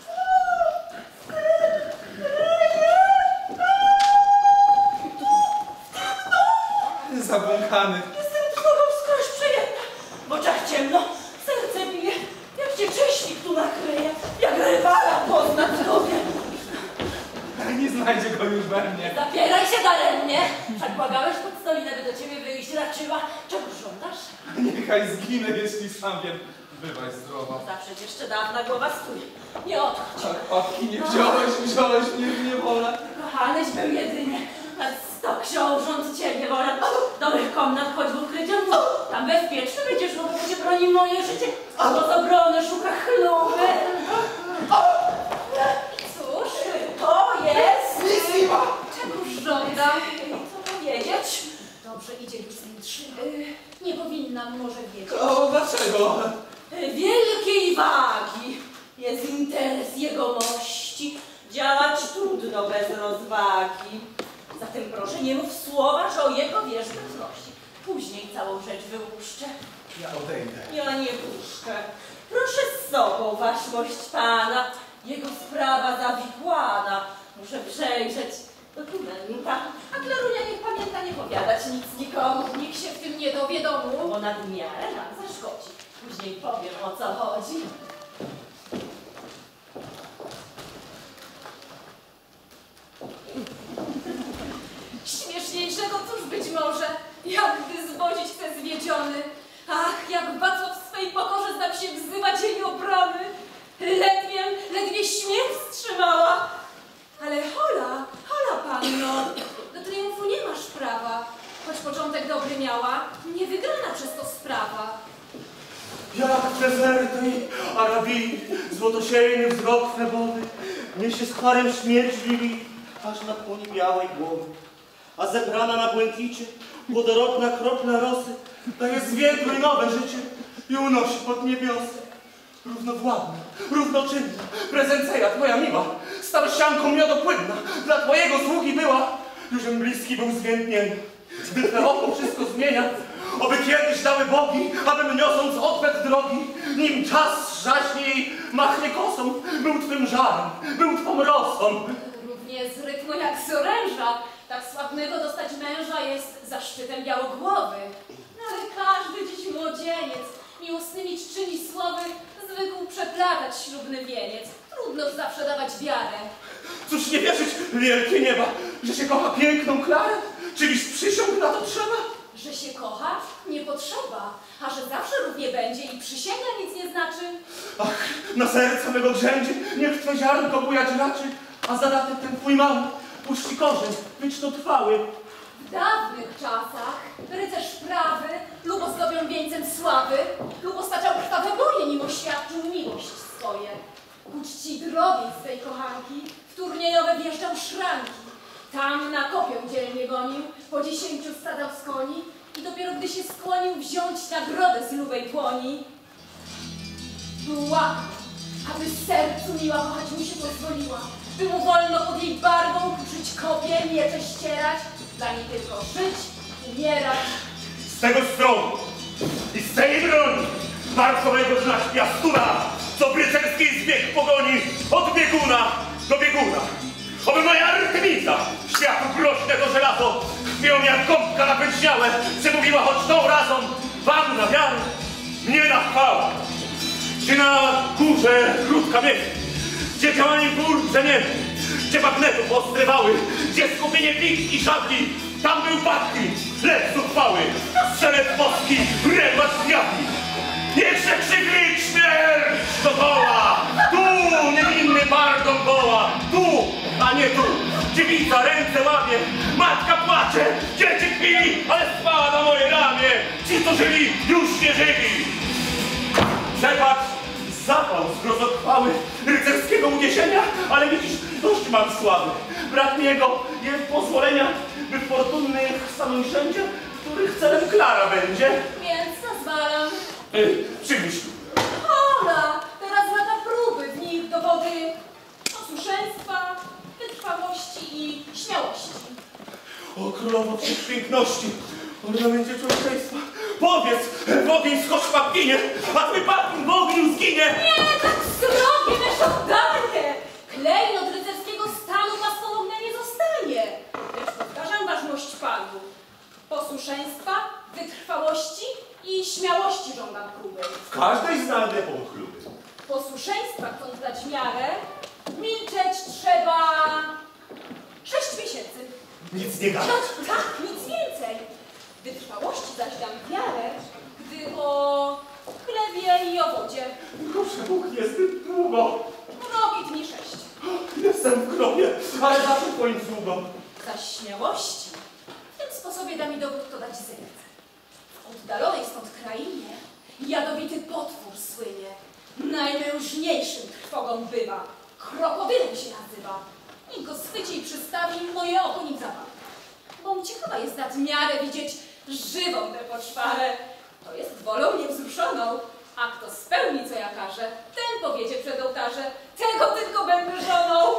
Zabłąkany. Jestem twoją wskroś przejęta. W oczach ciemno, serce bije. Jak cię cześnik tu nakryje, jak rywala pozna tobie. Nie znajdzie go już we mnie. Zapieraj się daremnie. Wszak błagałeś pod stolinę, by do ciebie wyjść raczyła. Czego żądasz? Niechaj zginę, jeśli sam wiem. Bywaj zdrowa. Za przecież jeszcze dawna głowa stój. Nie odchodź. Otki nie wziąłeś mnie w niewolę. Kochaneś był jedynie. Nad 100 książąt ciebie wolę. Do mych komnat chodź w ukryciu. Tam bezpieczny będziesz mógł, bo cię broni moje życie. Bo z obrony szuka chluby. Cóż, to jest... Czegoż żąda? Co powiedzieć? Dobrze, idzie już z nim trzyma. Nie powinnam może wiedzieć. O, dlaczego? Wielkiej wagi jest interes jegomości. Działać trudno bez rozwagi. Zatem proszę, nie mów słowa, że o jego wierzchowności. Później całą rzecz wyłuszczę. Ja odejdę. Ja nie puszczę. Proszę z sobą, waszmość pana. Jego sprawa zawikłana. Muszę przejrzeć dokumenta. A Klarunia niech pamięta nie powiadać nic nikomu. Nikt się w tym nie dowie domu. Bo nadmiarę nam zaszkodzi. Później powiem, o co chodzi. Śmieszniejszego cóż być może, jak gdy zwozić chce zwiedziony. Ach, jak Wacław w swej pokorze znam się wzywać jej obrony. Ledwie śmierć wstrzymała. Ale hola panno, do triumfu nie masz prawa. Choć początek dobry miała, nie wygrana przez to sprawa. Jak dezerty, Arabii, złotosiejny wzrok twe wody, niesie z parem śmierć wili, aż na płonie białej głowy. A zebrana na błękicie, wodorodna kropla rosy, daje zwiędłe i nowe życie i unosi pod niebiosy. Równowładna, równoczynna, prezenceja twoja miła, starosianką miodopłynna, dla twojego sługi była, jużem bliski był zwiędnienia. Gdy twe oko wszystko zmienia, oby kiedyś dały bogi, abym niosąc odwet drogi, nim czas żaśnie i machnie kosą, był twym żarem, był twą rosą. Równie z rytmu jak z oręża, tak sławnego dostać męża jest zaszczytem białogłowy. No ale każdy dziś młodzieniec miłosnymi czczyni słowy zwykł przeplatać ślubny wieniec. Trudno zawsze dawać wiarę. Cóż nie wierzyć, wielkie nieba, że się kocha piękną Klarę? Czyliż przysiąg na to trzeba? Że się kocha? Nie potrzeba. A że zawsze równie będzie i przysięga nic nie znaczy. Ach, na serce mego grzędzie, niech twe ziarnko bujać raczy, a zadatek ten twój mały puści korzeń, wieczno trwały. W dawnych czasach rycerz prawy lub ozdobią wieńcem sławy, lub ostaczał krwawe boje, nim oświadczył miłość swoje. Ku czci drogiej swej kochanki w turniejowe wjeżdżał szranki. Tam na kopię dzielnie gonił, po 10 stadał z koni i dopiero gdy się skłonił wziąć nagrodę z lubej płoni. Był ładny, aby sercu miła kochać mu się pozwoliła, by mu wolno pod jej barwą kruszyć kopie, miecze ścierać, dla niej tylko żyć, umierać. Z tego stronu i z tej broni markowego znasz piastuna, co w rycerskiej zbieg pogoni od bieguna do bieguna. Oby moja Artemisa, światu groźne to żelazo, krwią jak gąbka napęczniałe, przemówiła choć tą razą wam na wiarę, nie na chwałę. Czy na górze krótka myśl, gdzie działanie gór brzemienny, gdzie bagnetów ostrywały, gdzie skupienie pik i żagli, tam był batki, lec zuchwały, strzelec boski, rębacz wiatki. Niech się krzywi śmierć dokoła, tu niewinny pardon woła, tu, a nie tu, dziewica ręce łamie, matka płacze, dzieci kpili, ale spała na moje ramię, ci co żyli, już nie żyli. Przepacz, zapał zgrozochwały rycerskiego uniesienia, ale widzisz, dość mam sławy. Brak mi jego jest pozwolenia, by fortunny w samym rzędzie, których celem Klara będzie. Więc nazwalam. Przyjmij. Ona! Teraz lata próby, w nich dowody posłuszeństwa, wytrwałości i śmiałości. O królowo wśród piękności, ornamencie człowieczeństwa, powiedz, w ogień skocz ginie, a twój patin w ogniu zginie. Nie, tak srogie żądanie! Klejnot rycerskiego stanu paspołowne nie zostanie. Lecz powtarzam ważność panu. Posłuszeństwa, wytrwałości i śmiałości żądam próby. W każdej znajdę pochlubie. Posłuszeństwa chcąc dać miarę, milczeć trzeba 6 miesięcy. Nic nie gadać. No tak, nic więcej. Wytrwałości zaś dam wiarę, gdy o chlewie i o wodzie. Proszę Bóg, jest zbyt długo. Robi dni 6. Jestem w grobie, ale zawsze twoim sługą. Zaś śmiałości w tym sposobie da mi dowód, kto dać zechce. W oddalonej stąd krainie jadowity potwór słynie. Najmężniejszym trwogą bywa. Krokodylem się nazywa. Nim go schwyci i przystawi, moje oko nim zapadł. Bom ciekawa jest nad miarę widzieć żywą tę poczwarę. To jest wolą niewzruszoną. A kto spełni, co ja każę, ten powiedzie przed ołtarze. Tego tylko będę żoną.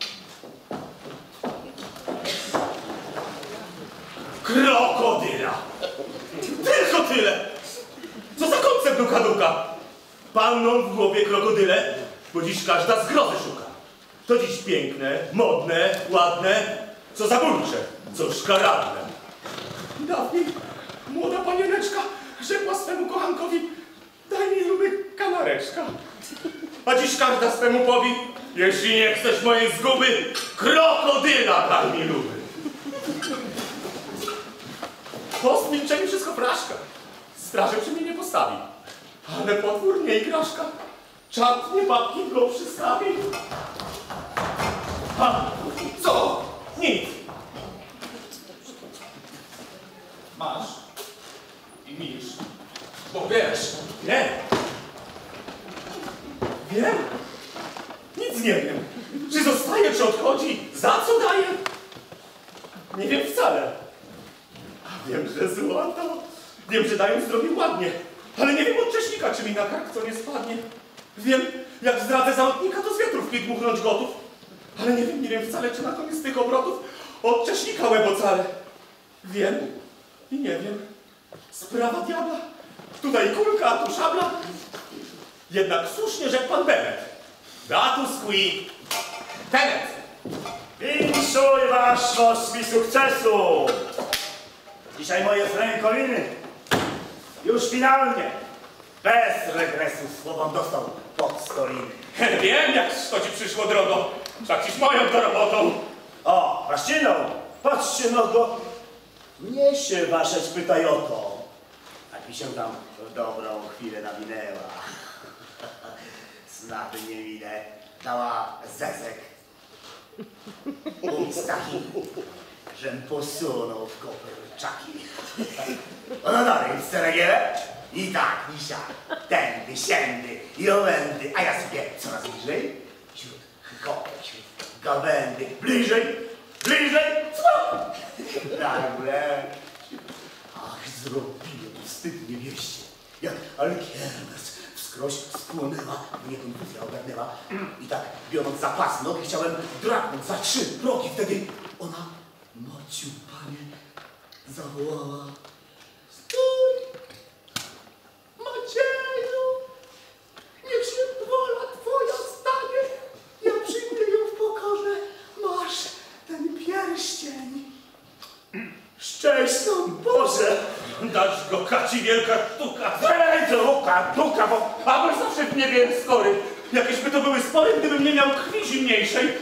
Krokodyla! Tylko tyle! Co za koncept duka? Panną w głowie krokodyle, bo dziś każda zgrozy szuka. To dziś piękne, modne, ładne, co zabójcze, co szkaradne. Dawniej młoda panieneczka rzekła swemu kochankowi: daj mi luby kanareczka. A dziś każda swemu powi: jeśli nie chcesz mojej zguby, krokodyla daj mi luby. Po zmilczeniu wszystko fraszka. Straży przy mnie nie postawi. Ale potwór nie igraszka. Czapnie babki go przystawi. A co? Nic. Masz i milcz, bo wiesz. Nie. Wiem. Nic nie wiem. Czy zostaje, czy odchodzi? Za co daje? Nie wiem wcale. A wiem, że złota. Wiem, że dają zdrowie ładnie. Ale nie wiem od cześnika, czy mi na kark co nie spadnie. Wiem, jak zdradzę załotnika, to z wiatrówki dmuchnąć gotów. Ale nie wiem wcale, czy na koniec tych obrotów od cześnika łeb ocalę. Wiem i nie wiem. Sprawa diabla. Tutaj kulka, a tu szabla. Jednak słusznie rzekł pan Bennett. Datus qui tenet. Winszuj waszmość mi sukcesu! Dzisiaj moje rękowiny już finalnie, bez regresu słowom dostał pod stoliny. Wiem, jak to ci przyszło drogo. Tak dziś moją to robotą. O, Waszczyną, patrzcie no go, mnie się waszeć pytaj o to. Tak mi się tam w dobrą chwilę nawinęła. Snaby nie minę, dała zezek. Umysł taki, żem posunął w koperczaki. No dalej, w ceregiele. I tak, i siak, tędy, siędy i owędy, a ja sobie coraz bliżej, wśród kopek, wśród gawędy, bliżej, co? Nagle, ach, zrobiłem wstyd niewieście, jak Alkiermes wskroś spłonęła, mnie konfuzja ogarnęła i tak, biorąc za pas nogi, chciałem drapnąć za 3 kroki, wtedy ona, Maciu, panie, zawołała: stój! Macieju, niech się wola twoja stanie. Ja przyjmuję ją w pokorze. Masz ten pierścień. Szczęść nam, Boże. Dać go kaci wielka sztuka. Ej, to luka, bo... A byś zawsze w niebie skory. Jakieżby to były spory, gdybym nie miał krwi zimniejszej.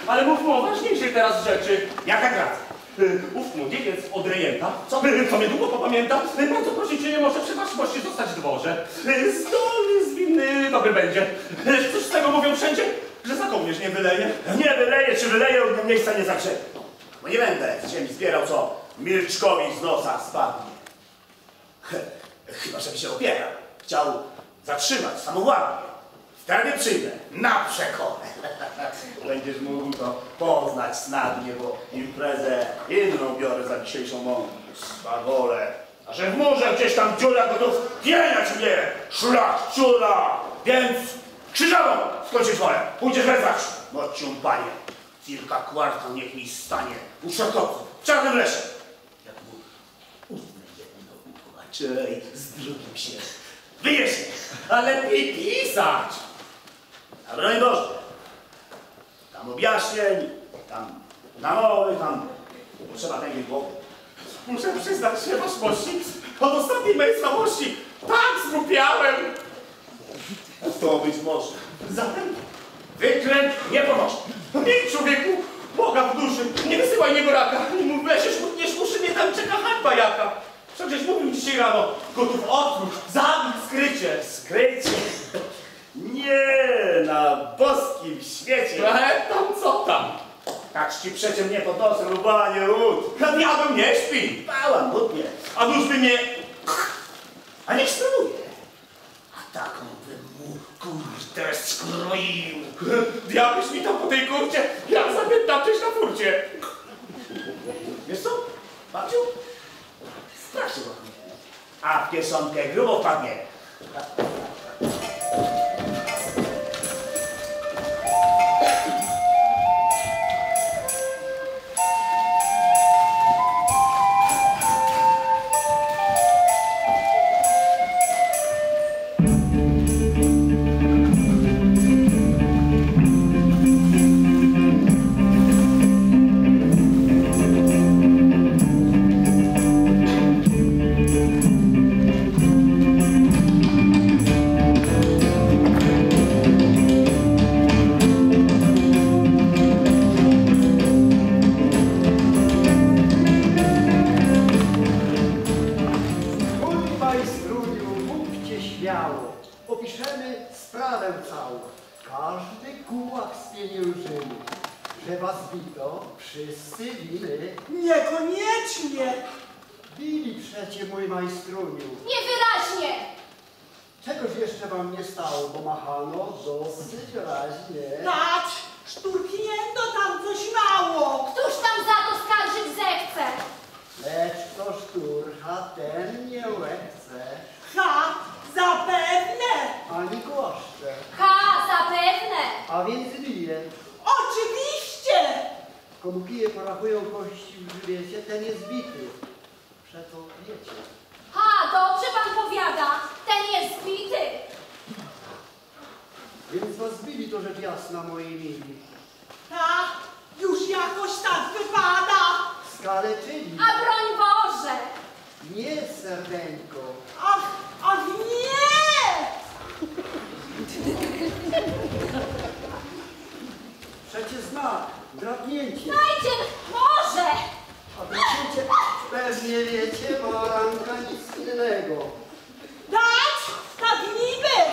ale mówmy o ważniejszej teraz rzeczy. Jaka gracja? Ów młodzieniec od rejenta, co niedługo popamięta, bardzo prosić się nie może przy waszmości zostać w dworze. Zdolny, zwinny, dobry będzie. Cóż z tego mówią wszędzie? Że za kołnierz nie wyleje. Nie wyleje, czy wyleje, od miejsca nie zakrzepie. Bo nie będę z ziemi zbierał, co Milczkowi z nosa spadnie. Chyba, żeby się opierał. Chciał zatrzymać samowładnie. Wtedy przyjdę na przekonę. Będziesz mógł to poznać snadnie, bo imprezę inną biorę za dzisiejszą mądrość. Swawole. A że w murze gdzieś tam dziura gotów pieniać mnie, szlachciura. Więc krzyżową skończyć wolę. Pójdziesz wezwać. Mocium panie. Kilka kwartał niech mi stanie u szarkowców w czarnym lesie. Jak mu ustne jedno ukołaczej, z drugim się wyjeżdżę. A lepiej pisać. A broń Boże. Tam objaśnień, tam namowy, tam potrzeba tęgiej głowy. Muszę przyznać się waszmości, od ostatniej mojej słabości tak zgłupiałem. To być może. Zatem Wykręt nie pomoże. Ej, człowieku, Boga w duszy, nie wysyłaj niego raka. Nie mów, weź, nie szmuszy mnie tam czeka hańba jaka. Wszakżeś mówił dzisiaj rano, gotów otruć, zabić, skrycie. Skrycie. Nie, na boskim świecie. Tam co tam? Tak ci przecie mnie pod nosem, rubanie ród. Na diabeł nie śpi. Bałam nudnie. A nóż by mnie... A niech spróbuje. A taką bym mu kurde skroił. Diabełś mi tam po tej kurcie, jak zapętapczyś na furcie. Wiesz co, babciu? Strasznie go chętnie. A w kieszonkę grubo wpadnie. Opiszemy sprawę całą. Każdy kułak spieniężyny. Że was bito, wszyscy winy. Niekoniecznie. Bili przecie, mój majstruniu. Niewyraźnie! Czegoż jeszcze wam nie stało, bo machano dosyć raźnie. Dać, szturchnięto tam coś mało. Któż tam za to skarżyć zechce? Lecz kto szturcha, ten nie łechce, Ha, zapewne. ani głaszcze. Ha, zapewne! A więc bije. Oczywiście. Komu kije porachują kości w grzbiecie, ten jest bity. Przeto wiecie. Ha, dobrze pan powiada, ten jest zbity. Więc was bili, to rzecz jasna, moi mili. Ta, już jakoś tak wypada. Skaleczyli. A broń Boże! Nie, serdeńko. Ach nie! Przecie znak, drapnięcie. Dajcie, może! A drapnięcie, pewnie wiecie, baranka nic innego. Dać, tak niby.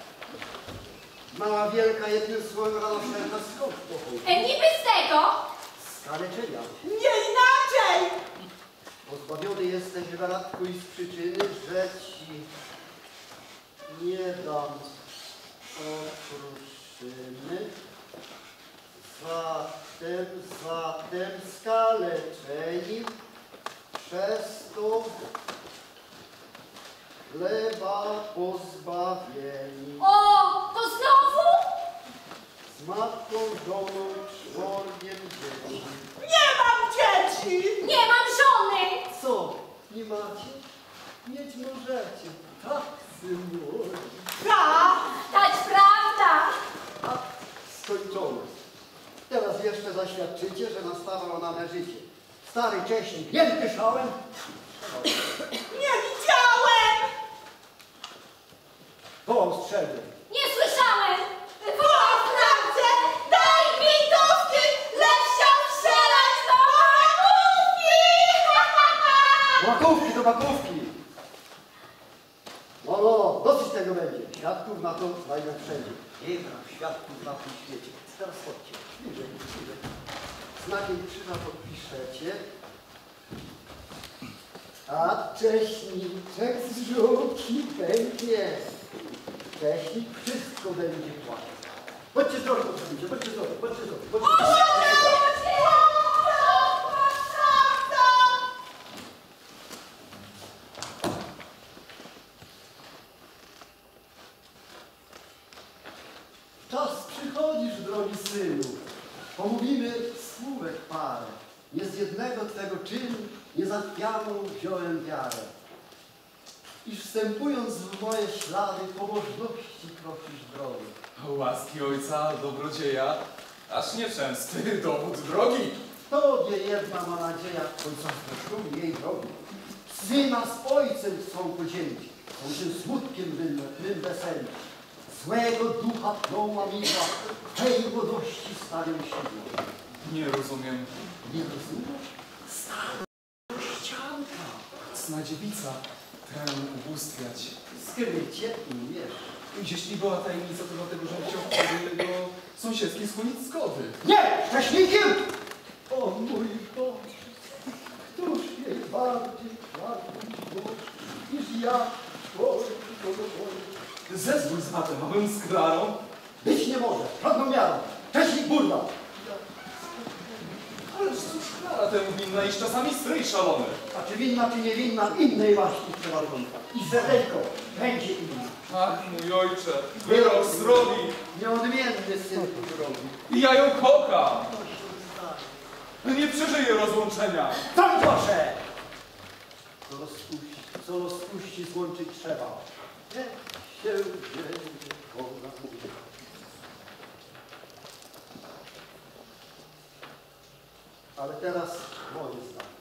Mała wielka jednym słowem ranoszerka skąd pochodzi? Niby z tego! Skaleczenia. Nie inaczej. Pozbawiony jesteś, bratku, i z przyczyny, że ci nie dam okruszyny. Zatem skaleczeni przez to chleba pozbawieni. O, to znowu? Z matką, żoną, czworgiem dzieci. Nie mam dzieci. Nie mam żony! Co? Nie macie? Mieć możecie. Tak, synu. Ha, Dać prawda! A skończone. Teraz jeszcze zaświadczycie, że nastawał na me życie. Stary cieśnik, nie dyszałem. nie widziałem. To strzegłem. Nie słyszałem! Naprawdę, daj mi dowcip. Makówki do makówki. No, dosyć tego będzie. Świadków na to znajdę wszędzie. Nie ma świadków na tym świecie. Teraz chodźcie. Bliżej. Znakiem krzyża podpiszecie. A Cześniczek zrzuci pęknie. Cześnik wszystko będzie płacił. Bądźcie zdrowi, bądźcie zdrowi. Czas przychodzisz, drogi synu. Pomówimy słówek parę. Nie z jednego twego czynu niezachwianą wziąłem wiarę. Iż wstępując w moje ślady, pobożności prosisz drogi. Łaski ojca, dobrodzieja, aż nieczęsty dowód drogi. Tobie jedna ma nadzieja, choć zazdroszczą jej drogi. Syna z ojcem chcą podzielić, chcą się smutkiem mym weselić. Złego ducha pną mamiła, tej młodości stawią siłą. Nie rozumiem. Nie rozumiesz? Stara ścianka. Cna dziewica, tę ubóstwiać. Skrycie umiesz. Jeśli była tajemnica, to dlatego, że chciał wtedy do sąsiedzkiej skłonić zgody. Nie! Wcześnikiem! O mój Boże! Któż jej bardziej pragnąć może, niż ja, człowiek Boży? Zezwól z Atemowym, z Klarą. Być nie może, żadną miarą. Wcześnik burda. Ależ cóż Klara temu winna, iż czasami stryj szalony. A czy winna, czy niewinna, innej właśnie trzeba robić. I serdeńko będzie inna. Ach, mój ojcze, wyrok zrobi. Nieodmienny synku drogi. I ja ją kocham. To się zdaje. Nie przeżyję rozłączenia. Tam proszę! Co rozpuści złączyć trzeba. Niech się dzieje ona mówi. Ale teraz moje zdanie.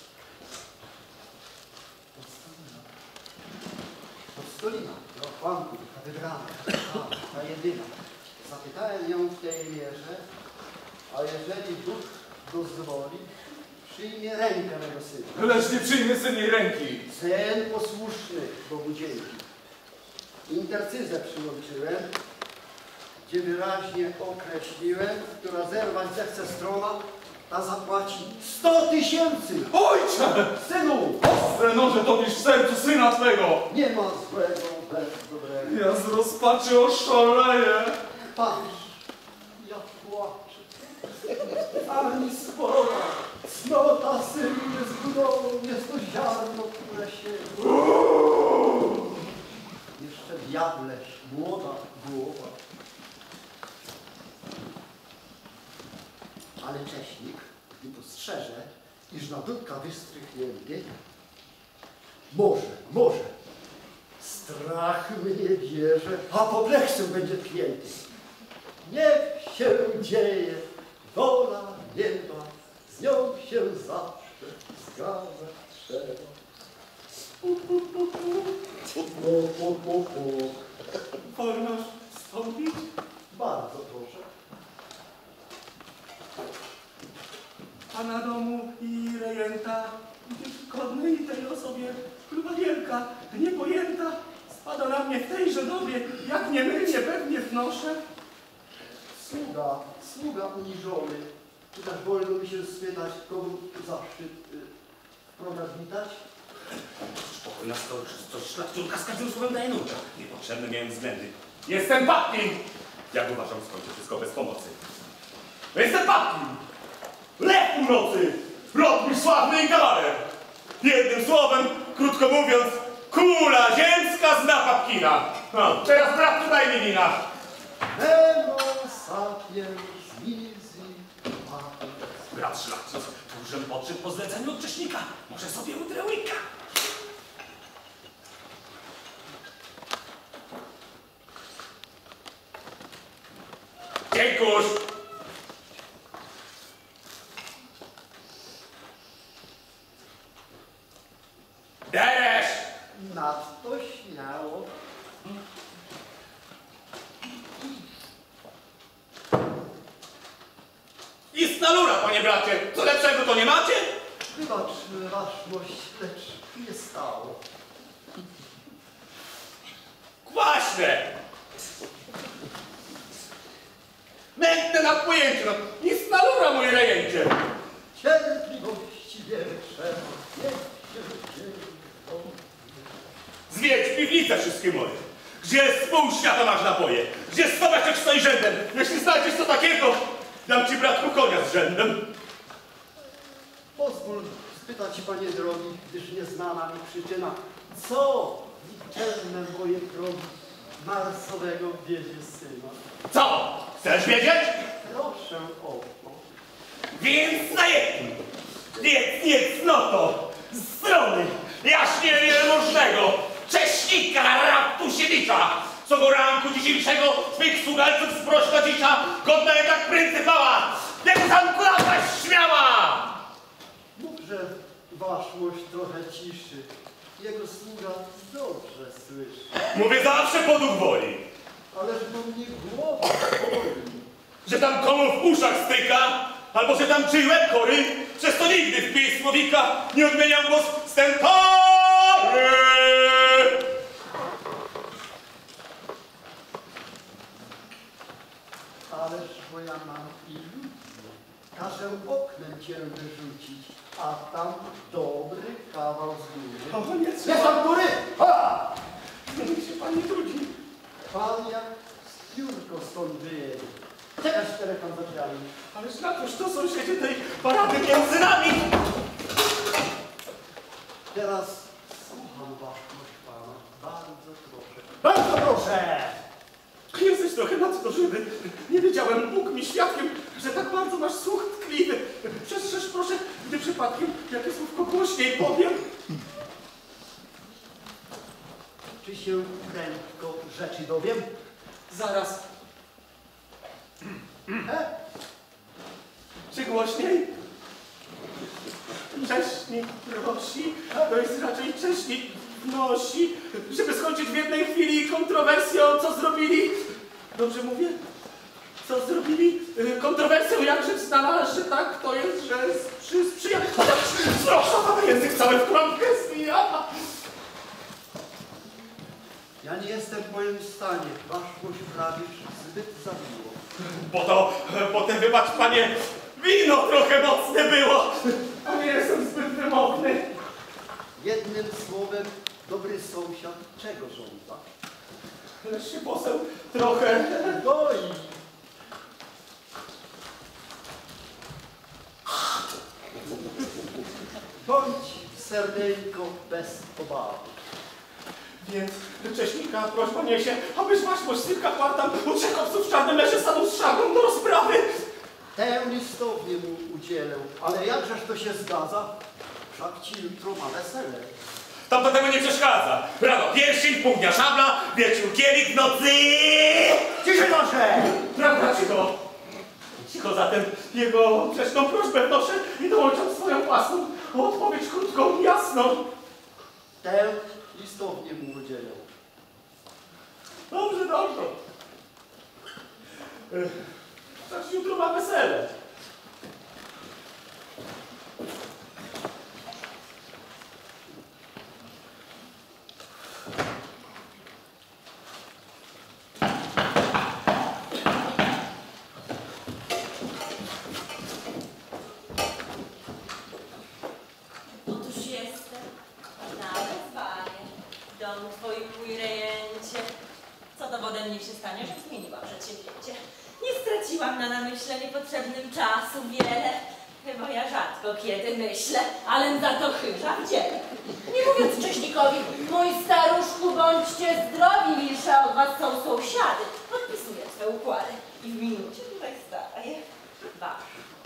Podstolina, do banku, katedralna, ta jedyna. Zapytałem ją w tej mierze, a jeżeli Bóg dozwoli, przyjmie rękę mego syna. Lecz nie przyjmie syn jej ręki. Syn posłuszny Bogu dzięki. Intercyzę przyłączyłem, gdzie wyraźnie określiłem, która zerwać zechce strona, ta zapłaci 100 000. Ojcze! Synu! Strenurze topisz w sercu syna twego. Nie ma złego bez dobrego. Ja z rozpaczy oszaleję. Patrz, ja płaczę. Ani spora, cnota synu jest budową, jest to ziarno, które się... Jeszcze diableś, młoda głowa. Ale Cześnik, gdy dostrzeże, iż nabytka wystrychnięty, może, strach mnie bierze, apopleksem będzie tknięty. Niech się dzieje, wola nieba, z nią się zawsze zgadzać trzeba. Wolnoż wstąpić? Bardzo proszę. Pana domu i rejenta, godnej tej osobie króla wielka, niepojęta, spada na mnie w tejże dobie, jak niemylnie pewnie wnoszę. Sługa uniżony. Czy tak wolno mi się spytać, komu zaszczyt program witać? Spokojna, coś szlachciutka z każdym słowem daje nuta. Niepotrzebne miałem względy. Jestem Papkin! Jak uważam, skończę wszystko bez pomocy. Jestem Papkin! Lew północy! Rod mój sławny i kawaler! Jednym słowem, krótko mówiąc, kula ziemska zna Papkina! No, teraz brat tutaj mi wina! Nemo sapiens mizi pater. Brat szlachcic, tużem podszedł po zleceniu od Cześnika. Może sobie udrę łyka. Dziękuś! Deresz! Nadto śmiało. Istna lura, panie bracie! Co lepszego to nie macie? Wybacz, waszmość, lecz nie stało. Kwaśne! Mętne na pojęcie, no. Nic na lura, moje rejęcie. Cierpliwości wiele trzeba, niech się dzieje. Zwiedź piwnice wszystkie moje. Gdzie z pół świata masz napoje? Gdzie stoweczek stoi rzędem? Jeśli znajdziesz co takiego, dam ci, bratku, konia z rzędem. Pozwól spytać, panie drogi, gdyż nieznana mi przyczyna, co liczebne moje progi Marsowego wiedzie syna. Co? Chcesz wiedzieć? Proszę o to. Więc na jednym. Więc no to z strony jaśnie wielmożnego Cześnika Raptusiewicza, co go ranku dzisiejszego swych sługalców sprośna dzicza, godna jednak pryncypała, jak tam kulawa śmiała! Mówże waszmość trochę ciszy, jego sługa dobrze słyszy. Mówię zawsze po duch woli, Ależ do mnie głowa boli. że tam komu w uszach styka, albo że tam czyj łeb chory, przez to nigdy w pismowika nie odmieniam głos stępany. Ależ bo ja mam iluzję. Każę oknem cię wyrzucić, a tam dobry kawał z góry. O, nie Jest trzeba. tam góry! Ha! Niech się pani trudzi. Pan jak z piórko stąd wyjedzie. Czekasz telefon za drzwiami. Ależ na toż to sąsiedzie tej parady między nami. Teraz słucham waszmość pana. Bardzo proszę. Bardzo proszę! Jesteś trochę nadtożywy. Nie wiedziałem, Bóg mi świadkiem, że tak bardzo masz słuch tkliwy. Przestrzeż proszę, gdy przypadkiem jakie słówko głośniej powiem. Czy się prędko rzeczy dowiem? Zaraz. He? Czy głośniej? Cześnik prosi, to jest raczej cześnik wnosi, żeby skończyć w jednej chwili kontrowersją, co zrobili. Dobrze mówię? Co zrobili? Kontrowersją, jakże znalazł, że tak to jest, że sprzyja. Proszę, język cały w krągę zwija. Ja nie jestem w moim stanie. Waszmość prawisz zbyt za miło. Bo to, potem wybacz panie, wino trochę mocne było. A nie jestem zbyt wymowny. Jednym słowem, dobry sąsiad czego żąda? Lecz się poseł trochę... Goi. Bądź serdeńko bez obawy. Więc Cześnika prośba niesie, abyś waszmość synka Kwartam uciekowców w czarnym lesie stanął z szagą do rozprawy. Tę listownię mu udzielę, ale jakżeż to się zgadza? Wszak ci jutro ma wesele. Tam do tego nie przeszkadza. Rano pierścień, pół dnia szabla, wieczór kielich, w nocy... Ciszej proszę! Prawda, cicho. Cicho zatem jego grzeczną prośbę wnoszę i dołączam swoją własną o odpowiedź krótką i jasną. Tę listownię mu udzielę. Dobrze, dobrze. Wszak jutro ma wesele. Otóż jestem na wezwanie. Dom twój, mój rejęcie. Co dowodem niech się stanie, że zmieniłam przedsięwzięcie. Nie straciłam na namyśle niepotrzebnym czasu wiele. Bo ja rzadko kiedy myślę, ale za to chyża w dziele. Nie mówiąc Cześnikowi, mój staruszku, bądźcie zdrowi, milsza od was są sąsiady. Podpisuję swe układy i w minucie tutaj staję. Wasz.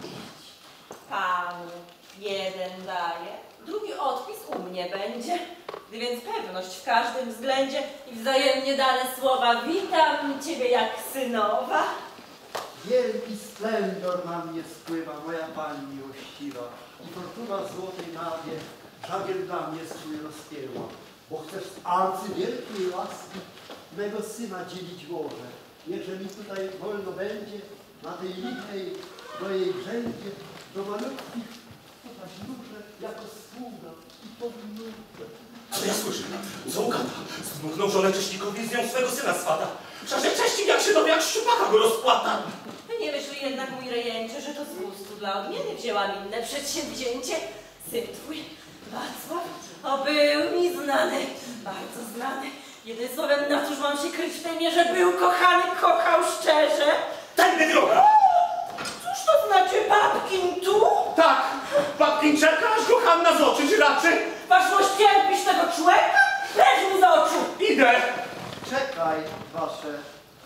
Panu jeden daje, drugi odpis u mnie będzie. Gdy więc pewność w każdym względzie i wzajemnie dane słowa, witam ciebie jak synowa. Wielki splendor na mnie spływa, moja pani miłościwa. I fortuna w złotej nawie żagiel dla mnie swój rozpierła. Bo chcesz z arcywielkiej łaski mego syna dzielić łoże. Niechże mi tutaj wolno będzie na tej lichej mojej rzędzie do malutkich podać duże jako sługa i powinien. Co ja słyszę? Co gada? Zdmuchnął żonę Cześnikowi i z nią swego syna swata. Przecież Cześnik jak się dowie, jak szczupaka go rozpłata. Nie myśli jednak, mój rejencie, że to z gustu dla odmiany wzięłam inne przedsięwzięcie. Syn twój, Wacław, był mi znany, bardzo znany. Jednym słowem, na cóż mam się kryć w tej mierze, był kochany, kochał szczerze. Tędy droga! Cóż to znaczy, babkin tu? Tak, babkin czeka, aż go Hanna z oczy raczy. Waszmość, cierpisz tego człowieka? Precz mu z oczu! Idę! Czekaj, wasze.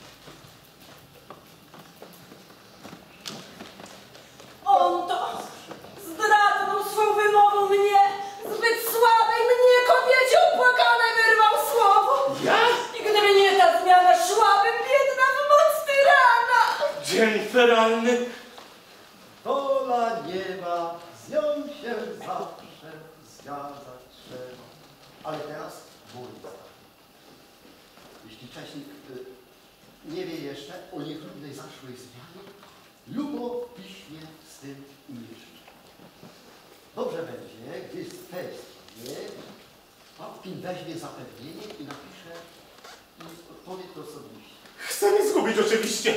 On to zdradną swą wymową mnie, zbyt słabej mnie, kobiecie opłakanej, wyrwał słowo. Ja? I gdyby nie ta zmiana, szłabym biedna w moc tyrana. Dzień feralny. Wola nieba, z nią się zawsze zgadzać trzeba. Ale teraz wójta. Jeśli Cześnik nie wie jeszcze o niechlubnej zaszłej zmianie, lubo w piśmie z tym umieszczy. Dobrze będzie, gdy stwierdzenie, Papkin weźmie zapewnienie i napisze i odpowie to osobiście. Chce mnie zgubić oczywiście.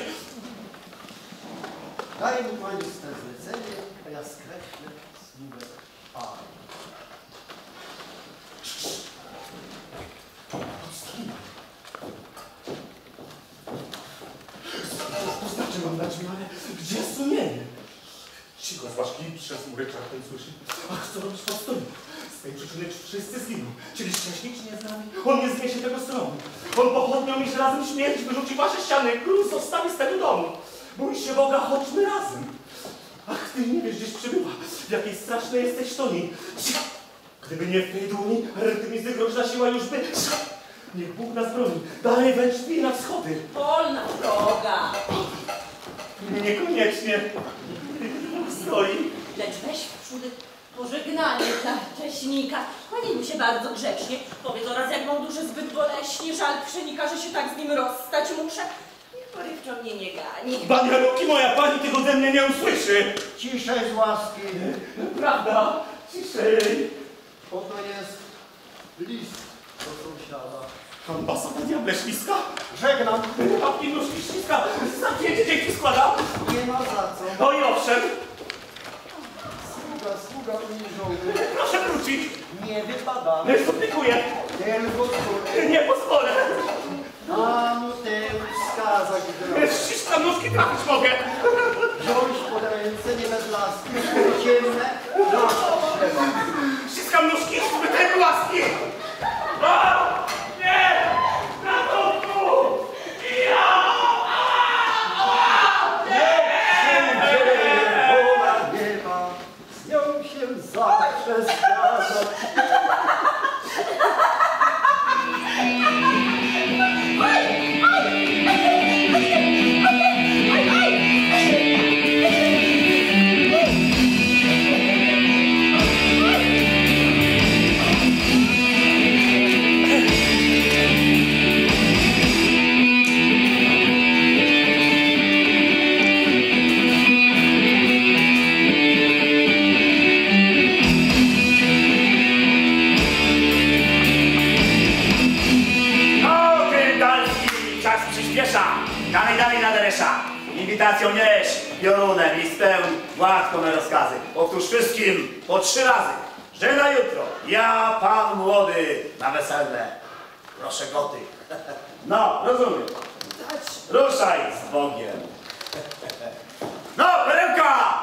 Daj mu pani swe zlecenie, a ja skreślę sługę Pana. To znaczy mam dać miarę, gdzie jest sumienie? Cicho, zwłaszcza przez murek ten słyszy. Ach, co robić pod stołu? Z tej przyczyny wszyscy zginą. Czyli Cześnik czy nie z nami? On nie zniesie tego sromu. On pochodnią iż razem śmierć wyrzuci wasze ściany. Król zostawi z tego domu. Bój się Boga, chodźmy razem. Ach, ty nie wiesz, gdzieś przybywa. W jakiej strasznej jesteś toni. Gdyby nie w tej dłoni, Artemizy groźna siła już by... Niech Bóg nas broni. Dalej we drzwi na wschody. Wolna droga. Niekoniecznie. Stoi. Lecz weź wprzód pożegnanie dla Cześnika. Kłaniaj mu się bardzo grzecznie. Powiedz oraz, jak mam duszę zbyt boleśnie, żal przenika, że się tak z nim rozstać muszę. Niech porywczo mnie nie gani. Banialuki, moja pani tego ode mnie nie usłyszy. Ciszej z łaski. Prawda? Ciszej. Oto jest list do sąsiada. Ambasada diable śliska. Żegnam. Papki nóżki śliska. Zamknięcie dzięki składa. Nie ma za co. Oj, owszem. Sługa uniżony. Proszę wrócić. Nie wypada. Suplikuję. Tylko córy. Nie pozwolę. Mam tę wskazać drogę. Ściskam nóżki, trafić mogę. Wziąć pod ręce nie bez laski. Ciemne, lasy trzeba. Ściskam nóżki, zbytek łaski. O! Nie! Ratunku! Ja! Wola nieba, z nią się zawsze zgadza. Dalej na deresza. Invitacją nieś piorunem i spełń gładko me rozkazy. Powtórz wszystkim po 3 razy, że na jutro ja, pan młody, na wesele. Proszę goty. No, rozumiem. Ruszaj z Bogiem. No, perełka!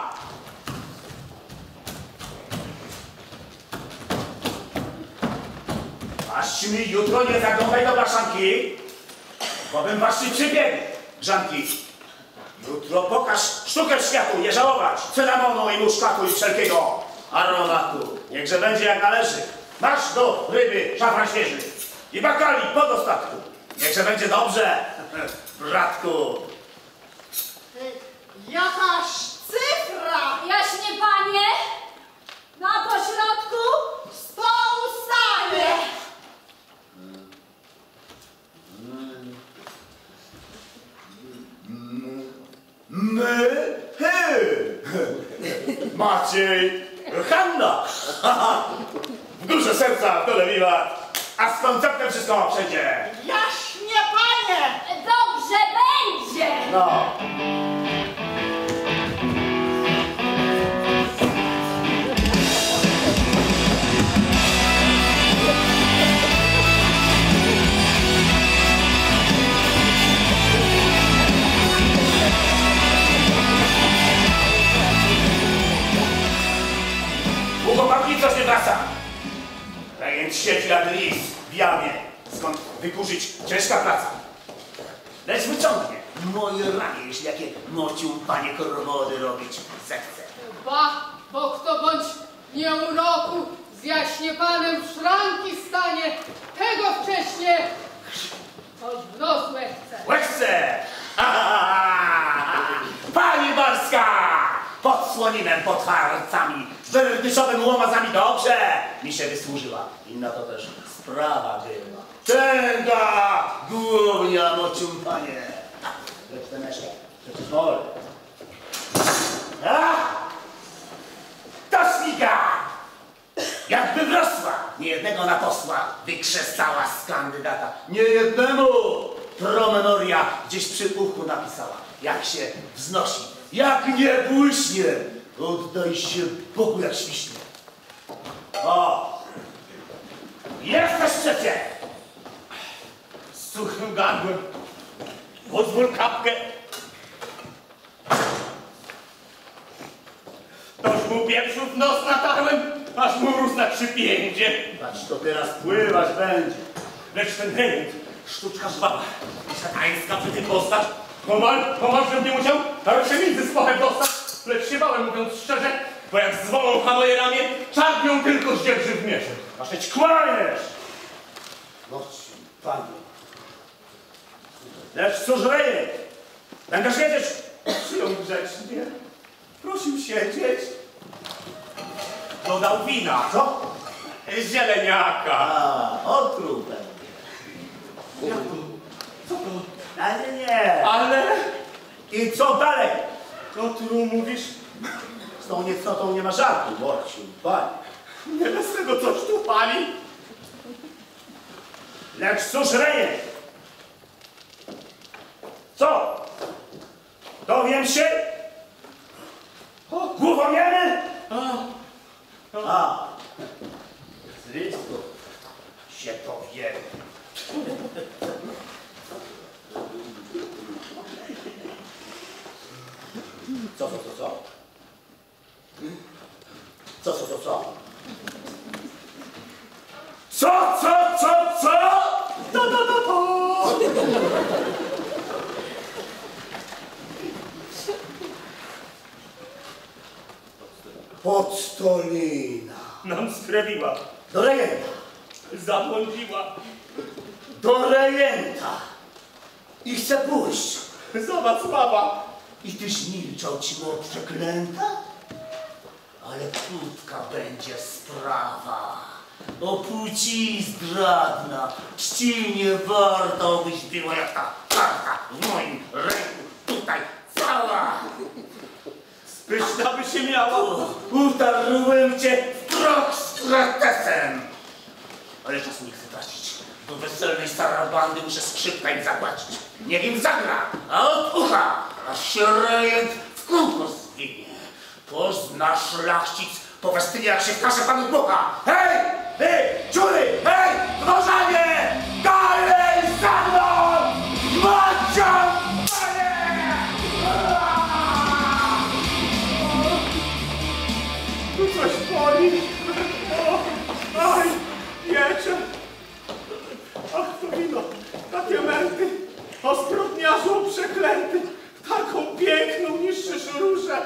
Aż mi jutro nie zaglądaj do blaszanki, bo bym was się przybiegł, Grzanki. Jutro pokaż sztukę światu, nie żałować cynamonu i muszkatu i wszelkiego aromatu. Niechże będzie jak należy. Masz do ryby szafran świeży i bakali po dostatku. Niechże będzie dobrze, bratku. Jakaż cyfra! Jaśnie panie, na pośrodku Stoł stanie! My? Maciej, Hanna! Haha! W górze serca, w dole wiwat, a z koncertem wszystko przejdzie. Jaśnie, panie! Dobrze będzie! No. Chłopaki, coś nie wraca. Rejent siedzi jak lis w jamie, skąd wykurzyć ciężka praca. Lecz wyciągnie moje ranie, jeśli jakie mocium panie korowody robić zechce. Ba, bo kto bądź nie uroku z jaśnie panem w szranki stanie, tego wcześnie choć w nos łechce. Łechce! Pani Barska! Pod słoninem, pod harcami, z werdyszowym łomazami dobrze mi się wysłużyła. Inna to też sprawa była. Tęga głównia mocium panie. Lecz ten jeszcze, przecież wolę. To śmiga! Jakby wrosła, niejednego na posła wykrzesała z kandydata. Niejednemu promemoria gdzieś przy uchu napisała. Jak się wznosi, jak nie błyśnie, oddaj się Bogu jak świśnie. O! Jesteś przecie! Z suchym gardłem. Pozwól kapkę. Toż mu pieprzu w nos natarłem, aż mu rósł na 3 piędzie. Patrz, to teraz pływać będzie. Lecz ten rejent, sztuczka żwawa i szatańska przy tym postać. Pomal, żebym nie musiał, ale się między spochem dostać. Lecz się bałem, mówiąc szczerze, bo jak zwolą na moje ramię, czarnią tylko zdzierży w mierze. A przecież kłaniesz! Mocium panie. Lecz cóż rejent? Będziesz wiedzieć? Przyjął grzecznie, prosił siedzieć. Dodał wina. Co? Zieleniaka. A, otruł będzie. Jak to? Co to? Ale nie. Ale... I co dalej? Otru mówisz? Z tą niecnotą nie ma żartu, mocium panie. Nie bez tego coś tu pali? Lecz cóż rejent? Co? Dowiem się? Głuchomiemy? A, zlistu się to wie. Co? Co? Podstolina. Nam skrewiła, Do rejenta. zabłądziła. Do rejenta. I chce pójść. Zobacz, baba. I tyś milczał, cimo przeklęta? Ale krótka będzie sprawa. O płci zdradna, czci nie warto, byś była jak ta karta w moim ręku. Tutaj cała. Pyszna by się miała. Utarłem cię w proch z kretesem. Ale czasu nie chcę tracić. Do weselnej sarabandy muszę skrzypka im zapłacić. Niech im zagra, a od ucha, aż się rejent w kółko zwinie. Pozna szlachcic po westynie, jak się wkaże panu ducha. Hej, wy, dziury, hej, dworzanie, dalej za mną! Macią, panie! Tu coś boli. O, aj, piecze. Ach, to wino, takie męty. O zbrodniarzu przeklęty. Taką piękną niszczysz różę.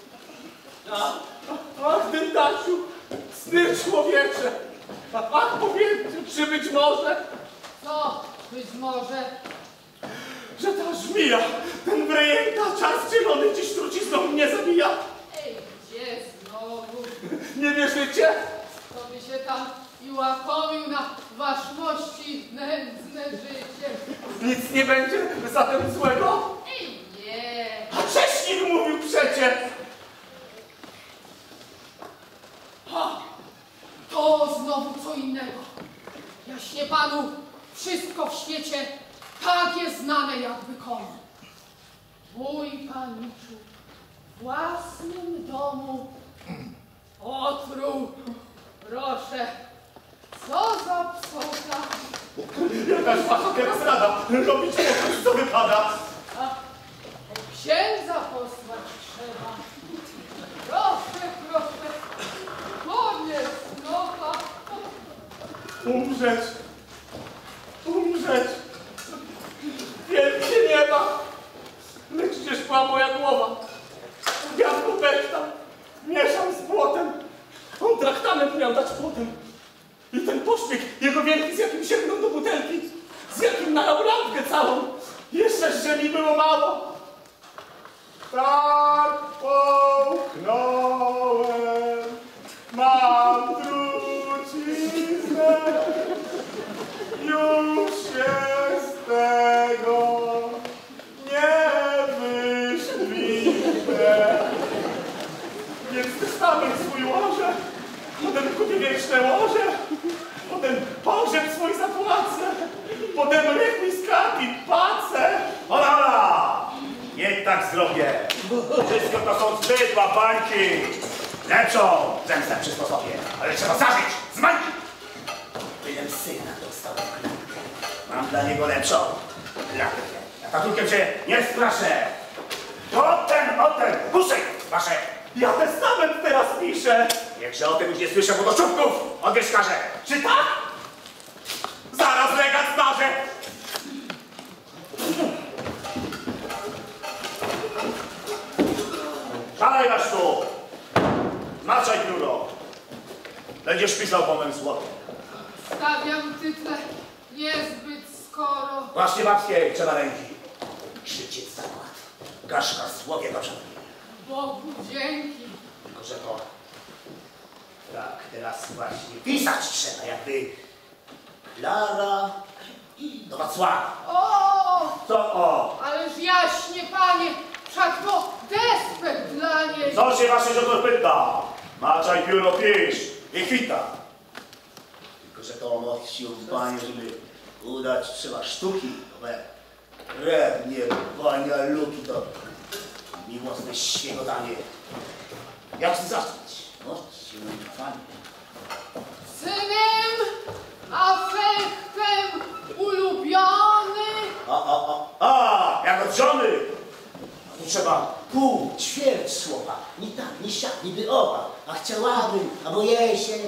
Ach, Dydasiu, sny człowiecze. Ach, powiedz, czy być może, Co być może? że ta żmija, ten w rejenta czas zielony dziś trucizną mnie zabija. Ej, gdzie znowu? Nie wierzycie? To by się tam i łakomił na waszmości nędzne życie. Nic nie będzie zatem złego? Ej, nie. A Cześnik mówił przecie. To znowu co innego. Jaśnie panu, wszystko w świecie tak jest znane jakby komu. Mój paniczu, w własnym domu otruł. Proszę, co za psota. Jakaś wasza teraz rada, robić to, co wypada. A księdza posłać trzeba. Proszę, proszę, koniec nowa. Umrzeć. Umrzeć. Wielkie nieba. Lecz gdzież była moja głowa? Wiatru peszta. Mieszam z błotem. On traktament miał dać potem. I ten pośpiech jego wielki, z jakim sięgnął do butelki, z jakim nalał lampkę całą. Jeszcze, że mi było mało. Tak połknąłem, mam truciznę, już się z tego nie wyświtnę. Więc testament swój łożę, potem kupię wieczne łoże, potem pogrzeb swój zapłacę, potem ryk mi skarb i pacę. Ola! Nie tak zrobię. Wszystko to są zwykłe bańki. Lepszą zemstę przysposobię, ale trzeba zażyć, zmańki. Bylem syna dostał w klatkę. Mam dla niego lepszą klatkę. Ja tatunkiem się nie straszę. Potem, puszczaj wasze. Ja testament teraz piszę. Niech się o tym już nie słyszę, bo do czubków odwieźć każę. Czy tak? Zaraz legat zdarzę. Siadaj masz tu. Zmaczaj pióro. Będziesz pisał po mym słowie. Stawiam tytle niezbyt skoro. Właśnie babskiej trzeba ręki. Krzyciec zakład. Gaszka słowie dobrze. Bogu dzięki. Tylko że to... Tak, teraz właśnie pisać trzeba, jakby... Klara do Wacława. O! Co o? Ależ jaśnie, panie, wszak to despekt dla niej. Co się wasze żono pyta? Maczaj pióro, pisz i kwita. Tylko że to mościł panie, żeby udać trzeba sztuki. Owe krewnie, bania, luki, to miłosne świegotanie. Jak chcę zacząć? Mościł panie. Synem, afektem ulubiony. Jak od żony! A tu trzeba pół, ćwierć słowa. Ni tak, ni siak, niby owa. A chciałabym, albo jesień.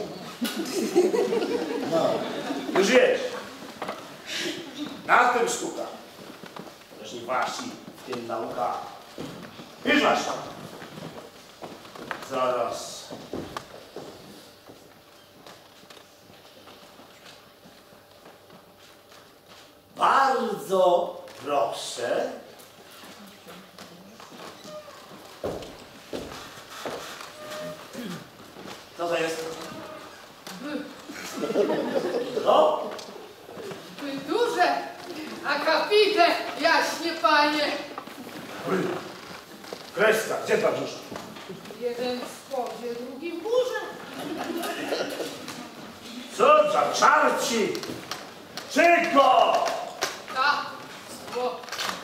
No, już wiesz. Na tym sztuka. Też nie właśnie w tym nauka. Wiesz masz tam. Zaraz. Bardzo proszę. Co to jest? No? Duże, akapite, jaśnie, panie. Kreska, gdzie ta brzusz? Jeden w spodzie, drugi w górze. Co za czarci? Czyko! Tak, bo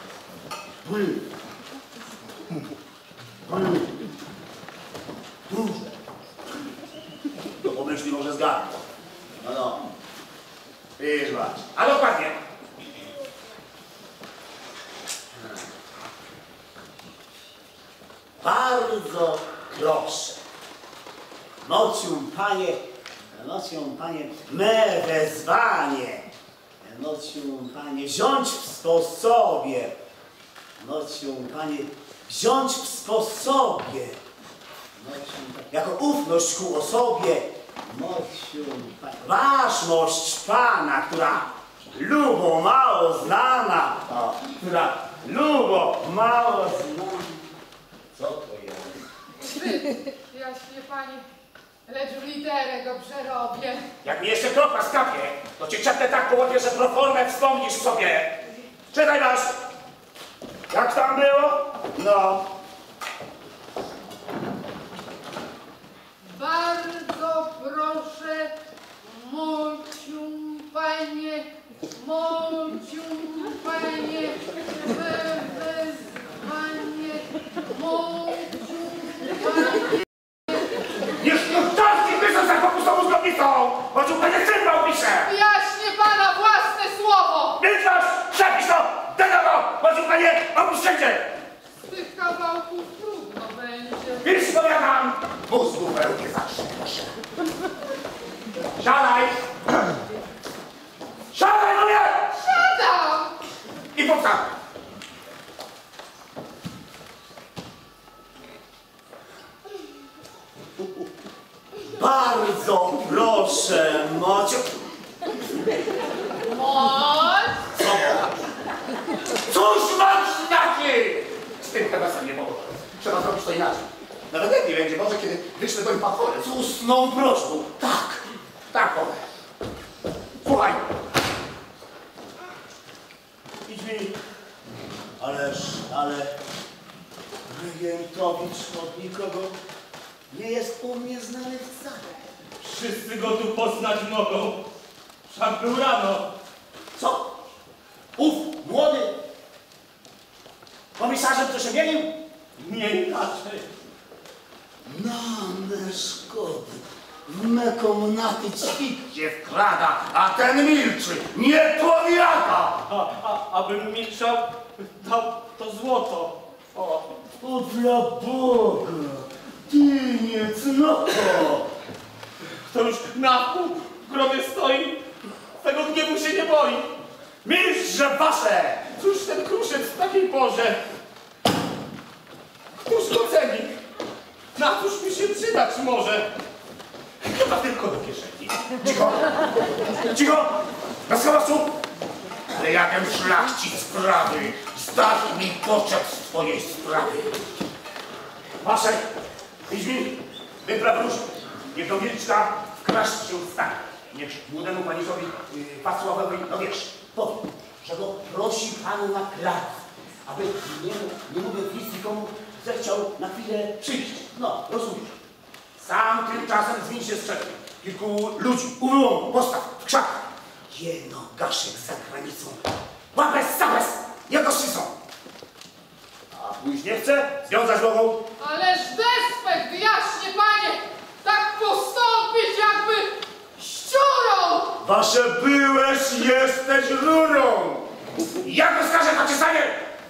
Duże. To pomyśli może zgadnąć. No. Wiesz, masz. A dokładnie. Bardzo proszę. Nocją panie, me wezwanie. Nocją panie, wziąć w sposobie. Nocją panie, wziąć w sposobie. Jako ufność ku osobie. Nocją panie, ważność pana, która lubo mało znana. Która lubo mało znana. Co to jest? jaśnie, panie, lecz w literę go przerobię. Jak mi jeszcze kropla skapie, to cię czepnę tak po łapie, że proformę wspomnisz sobie. Czytaj masz. Jak tam było? No. Bardzo proszę, mociu, panie, mociu, panie, wezwanie, mociu, panie. Niech sztuczarski pisze za kopustową zgodnicą! Choć będzie symbol pisze! Wyjaśnię pana własne słowo! Milczasz! Przepisz to! Denego! Choć panie opuszczęcie! Z tych kawałków trudno będzie. Pisz powiadam! Mózgu pełnie zawsze proszę. Siadaj! Siadaj do mnie! Siadam! I powstań! Bardzo proszę, Maciu. Moć! Cóż mam znaki! Z tym chyba sobie nie mogę. Trzeba zrobić to inaczej. Nawet lepiej będzie może, kiedy wyślę do Impachory z ustną prośbą. Tak, tak, powiem. Słuchaj. Idź mi. Ale Rejentowicz od nikogo nie jest u mnie znany wcale. Wszyscy go tu poznać mogą. Wszak był rano. Co? Ów, młody. Komisarzem co się mienił? Nie inaczej. No, me szkody. W me komnaty ćwik się wkrada, a ten milczy, nie powiada. Abym milczał, dał to złoto. O, O dla Boga! Ty nie cnoto! to już na pół w grobie stoi. Tego gniewu się nie boi. Milcz, że wasze! Cóż ten kruszec w takiej porze? Któż go ceni? Na cóż mi się przydać może? Chyba tylko do kieszeni. Cicho! Cicho! Bez hałasu! Ale jakem szlachcic sprawy, zdasz mi poczet z twojej sprawy. Waszej, idź mi, wypraw róż, niech do Milczka wkraść się stanie. Niech młodemu paniszowi Wacławowi, no wiesz, powiem, że go prosi panu na klatę, aby nie mówię nic nikomu, zechciał na chwilę przyjść. No, rozumiesz. Sam tymczasem zmień się strzegł. Kilku ludzi, uwyłom, postaw, w krzakach. Jedno gaszek za granicą. Łapę zapes, jego są. A pójść nie chce, związać mogą. Ależ despekt, wyjaśnie panie, tak postąpić jakby ściurą! Wasze byłeś, jesteś rurą. Jak rozkażę na czesanie?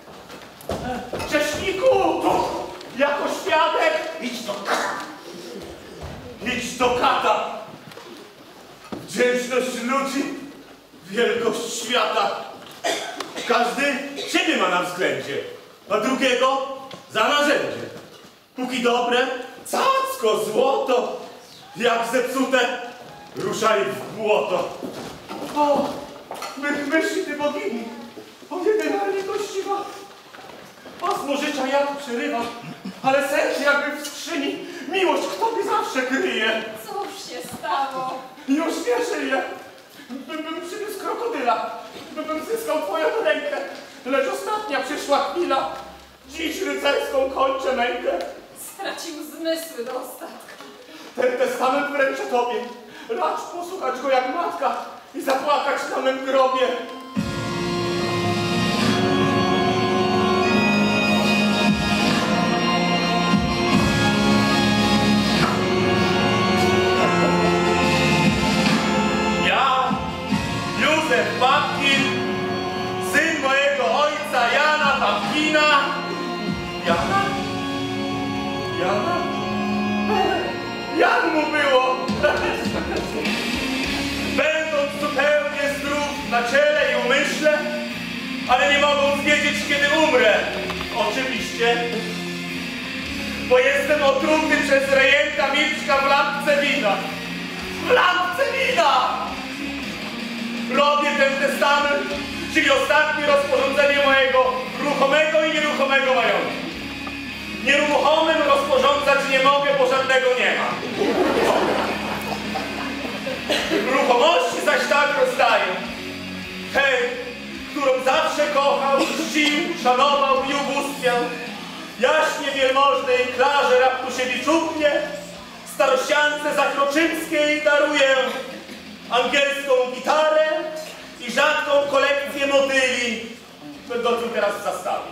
Cześniku! Jako świadek! Idź do kata. Idź do kata! Wdzięczność ludzi, wielkość świata. Każdy siebie ma na względzie, a drugiego za narzędzie. Póki dobre, cacko, złoto, jak zepsute, ruszaj w błoto. O, mych myśli ty bogini, o jedyna litościwa. Pasmo życia ja tu przerywam, ale serce jakby w skrzyni miłość k tobie zawsze kryje. Cóż się stało? Już nie żyję. Bym przyniósł krokodyla, bym zyskał twoją rękę, lecz ostatnia przyszła chwila. Dziś rycerską kończę mękę. Stracił zmysły do ostatka. Ten testament wręczę tobie. Racz posłuchać go jak matka i zapłakać na mym grobie. Ja, Józef Papkin, syn mojego ojca Jana Papkina. Jana? Jana? Jak mu było? Będąc zupełnie zdrów na ciele i umyśle, ale nie mogąc wiedzieć, kiedy umrę. Oczywiście, bo jestem otruty przez rejenta Milczka w lampce wina. W lampce wina! Robię ten testament, czyli ostatnie rozporządzenie mojego ruchomego i nieruchomego majątku. Nieruchomym rozporządzać nie mogę, bo żadnego nie ma. Ruchomości zaś tak rozdaję. Tej, którą zawsze kochał, czcił, szanował i ubóstwiał. Jaśnie wielmożnej Klarze Raptusiewiczuchnie, starościance zakroczymskiej daruję angielską gitarę i rzadką kolekcję motyli, będącą teraz w zastawie.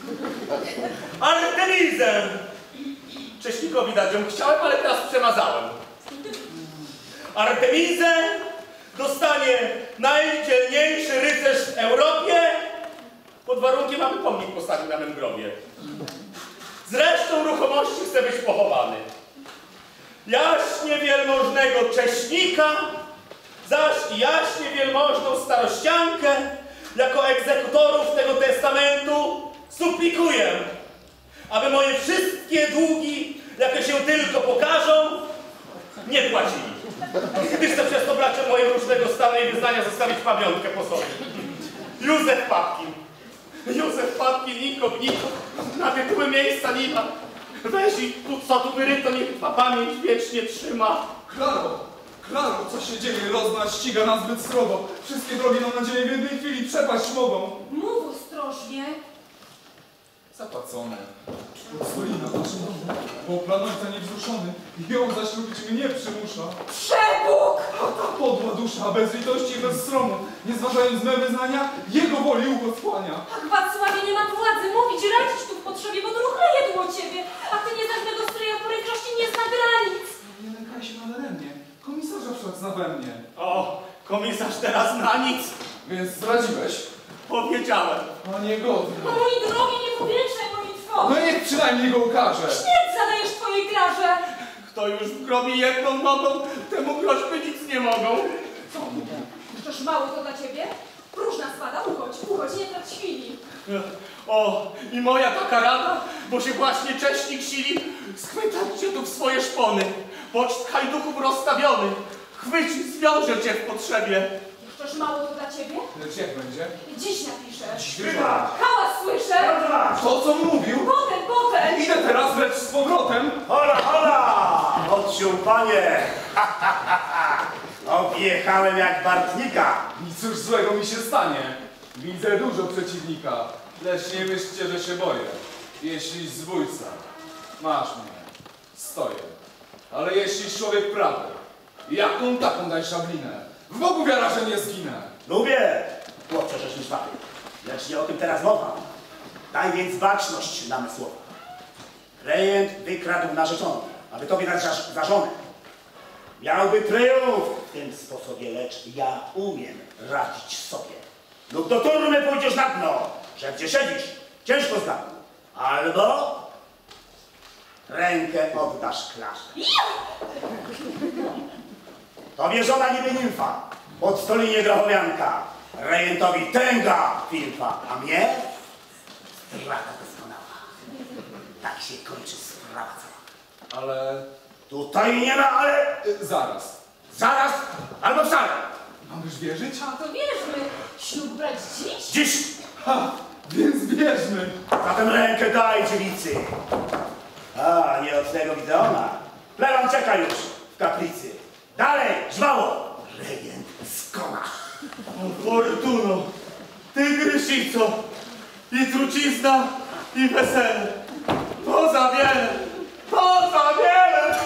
Artemizę! Cześnikowi dać ją chciałem, ale teraz przemazałem. Artemizę dostanie najdzielniejszy rycerz w Europie, pod warunkiem, aby pomnik postawił na mym grobie. Zresztą ruchomości chcę być pochowany. Jaśnie wielmożnego Cześnika, zaś i jaśnie wielmożną starościankę, jako egzekutorów tego testamentu suplikuję, aby moje wszystkie długi, jakie się tylko pokażą, nie płacili. Gdyż chcę przez to braciom moim różnego stanu i wyznania zostawić pamiątkę po sobie. Józef Papkin, inkognito, na tytuły miejsca nie ma. Weź i tu, co tu wyryto, niech ma pamięć wiecznie trzyma. Klaro, co się dzieje? Rozna ściga nas zbyt srogo. Wszystkie drogi nam nadzieję w jednej chwili przepaść mogą. Mów ostrożnie. Zapłacone. Stoi na naszym domu, bo plan ojca niewzruszony ją zaślubić mnie przymusza. Przebóg! A ta podła dusza, bez litości i bez sromu, nie zważając me wyznania, jego woli ucho skłania. Ach, Wacławie, nie mam władzy mówić, radzić tu w potrzebie, bo druchleje tu o ciebie, a ty nie znasz mego stryja, której wreszcie nie zna granic. Nie lękaj się nadaremnie, komisarza wszak zna we mnie. O, komisarz teraz na nic. Więc zdradziłeś? Powiedziałem. A niegodny. O mój drogi, nie powietrzaj mojej tworzy. No niech przynajmniej go ukaże. Śmierć zadajesz twojej klarze. Kto już w grobie jedną nogą, temu groźby nic nie mogą. Co mówi? Czyż mało to dla ciebie? Próżna spada, uchodź, nie trać chwili. O, i moja taka rada, bo się właśnie Cześnik sili, schwytać cię tu w swoje szpony. Poczt hajduchów rozstawiony, chwyci, zwiąże cię w potrzebie. Czyż mało to dla ciebie? Lecz jak będzie? Dziś napiszę. Dziś wieczorem. Hałas słyszę! To, co mówił? Potem! Idę teraz, lecz z powrotem. Hola, hola! Odsił panie! Objechałem jak Bartnika. I cóż złego mi się stanie? Widzę dużo przeciwnika, lecz nie myślcie, że się boję. Jeśli zbójca, masz mnie, stoję. Ale jeśli człowiek prawy, jaką taką daj szablinę? W Bogu wiara, że nie zginę. Lubię, chłopcze rzeczniczwaty, lecz nie o tym teraz mowa. Daj więc baczność namysłowa. Rejent wykradł narzeczoną, aby tobie dać za żonę. Miałby tryumf w tym sposobie, lecz ja umiem radzić sobie. Lub do turmy pójdziesz na dno, że gdzie siedzisz, ciężko zgadnę. Albo rękę oddasz klaszcze. Tobie żona niby nimfa, pod stolinie grochowianka, rejentowi tęga filfa, a mnie strata doskonała. Tak się kończy sprawa cała. Ale... Tutaj nie ma, ale zaraz. zaraz albo wcale. Mam już wierzyć? A to wierzmy, ślub brać dziś? Dziś Ha! Więc bierzmy. zatem rękę daj dziewicy. A, nie od tego widzę ona. Pleron czeka już w kaplicy. Dalej, żwało! Rejent skona. O, Fortuno, tygrysico, i trucizna, i wesele. To za wiele, to za wiele!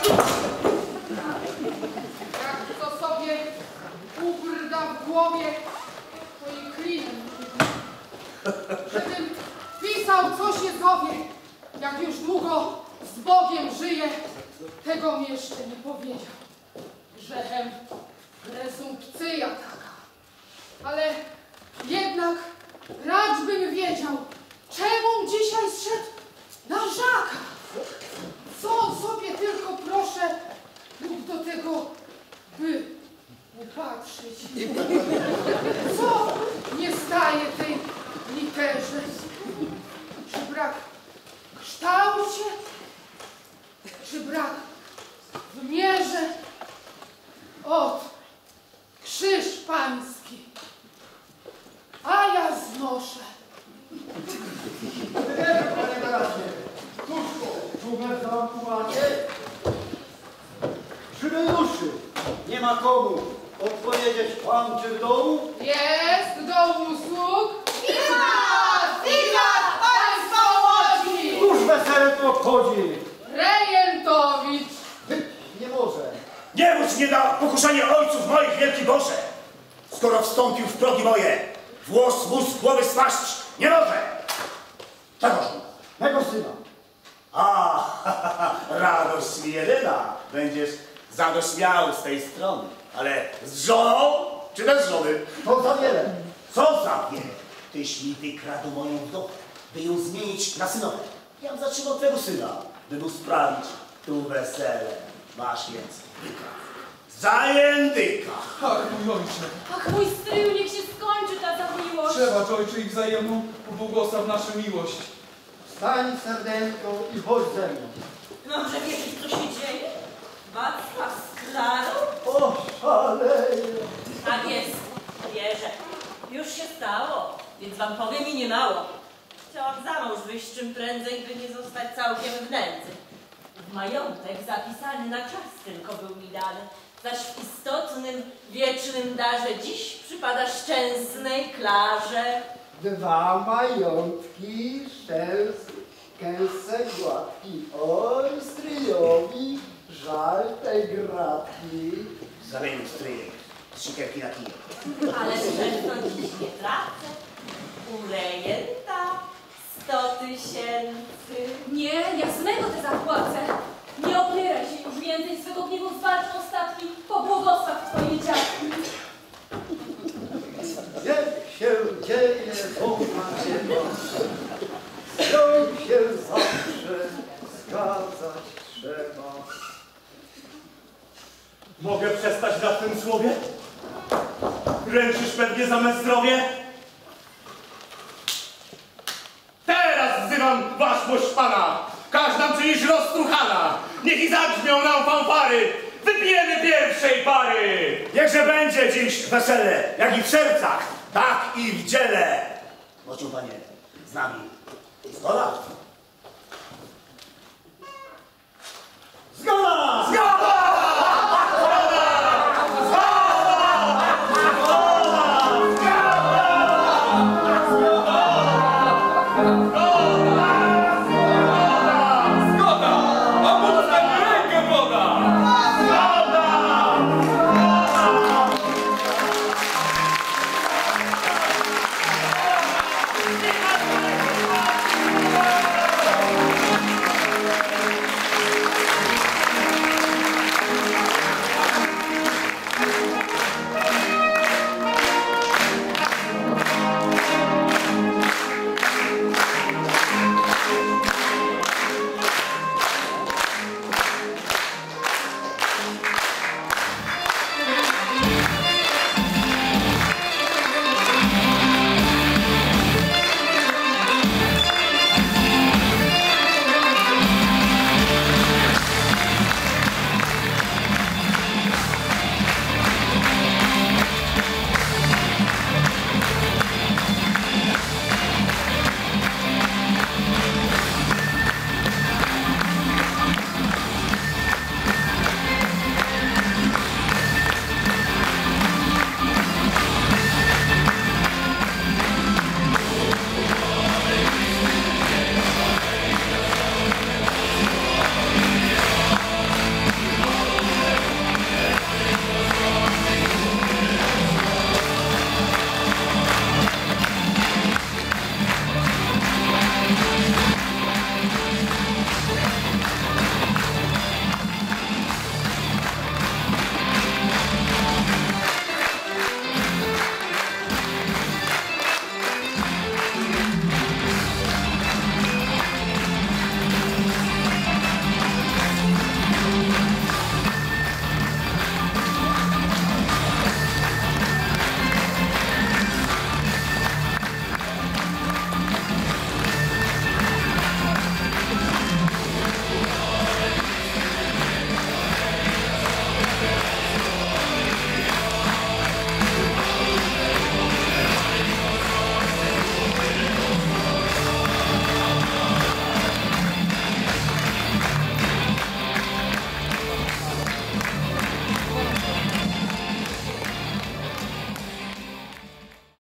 Jak to sobie ubrda w głowie, to i klinem. Żebym pisał, co się zowie, jak już długo z Bogiem żyje, tego mi jeszcze nie powiedział. Grzechem presumpcyja taka. Ale jednak raczbym wiedział, czemu dzisiaj zszedł na Żaka. Co sobie tylko proszę lub do tego, by upatrzyć. Co nie staje tej literze? Czy brak w kształcie? Czy brak w mierze? Ot, krzyż pański, a ja znoszę. Panie Garacie, cóż, czubek zamkumacie? Żywej duszy, nie ma komu odpowiedzieć pan czy w domu? Jest do usług. Wiwat państwa Łodzi! Cóż wesele tu obchodzi? Rejentowicz. Nie Nie wódź mnie na pokuszenie ojców moich, wielki Boże! Skoro wstąpił w progi moje, włos mu z głowy spaść nie może! Czegoż? Mego syna. A, radość mi jedyna. Będziesz zadość miał z tej strony. Ale z żoną czy bez żony? To za wiele. Co za wie? Tyś mi wykradł moją wdowę, by ją zmienić na synowę. Ja zatrzymał twego syna, by mu sprawić tu wesele. Masz więc wypraw. Zajętyka! Ach, mój ojcze, Ach, mój stryju, niech się skończy ta miłość. przebacz ojcze i wzajemną pobłogosław naszą miłość. Stań serdeńką i chodź ze mną. Dobrze wiedzieć, co się dzieje? Wacław z Klarą? O, szaleję. Tak jest, wierzę. Już się stało, więc wam powiem i nie mało. Chciałam za mąż wyjść czym prędzej, by nie zostać całkiem w nędzy. W majątek zapisany na czas tylko był mi dany, zaś w istotnym, wiecznym darze dziś przypada szczęsnej Klarze. 2 majątki, kęsę gładki. Oj, stryjowi, żal tej gratki. Zamienił stryjek z siekierki na kij. Ale to dziś nie tracę. U rejenta 100 000. Nie, jasnego te zapłacę. Nie opieraj się już więcej swego gniewu zwalcz ostatki, pobłogosław twoje dziadki. Niech się dzieje, ona nie ma. Z nią się zawsze zgadzać trzeba. Mogę przestać na tym słowie? Ręczysz pewnie za me zdrowie? Teraz wzywam waszmość pana! Każ nam czynić roztruchana! Niech i zabrzmią nam fanfary! Wypijemy pierwszej pary! Niechże będzie dziś wesele, jak i w sercach, tak i w dziele. Mociu panie, z nami. Zgoda? Zgoda! Zgoda!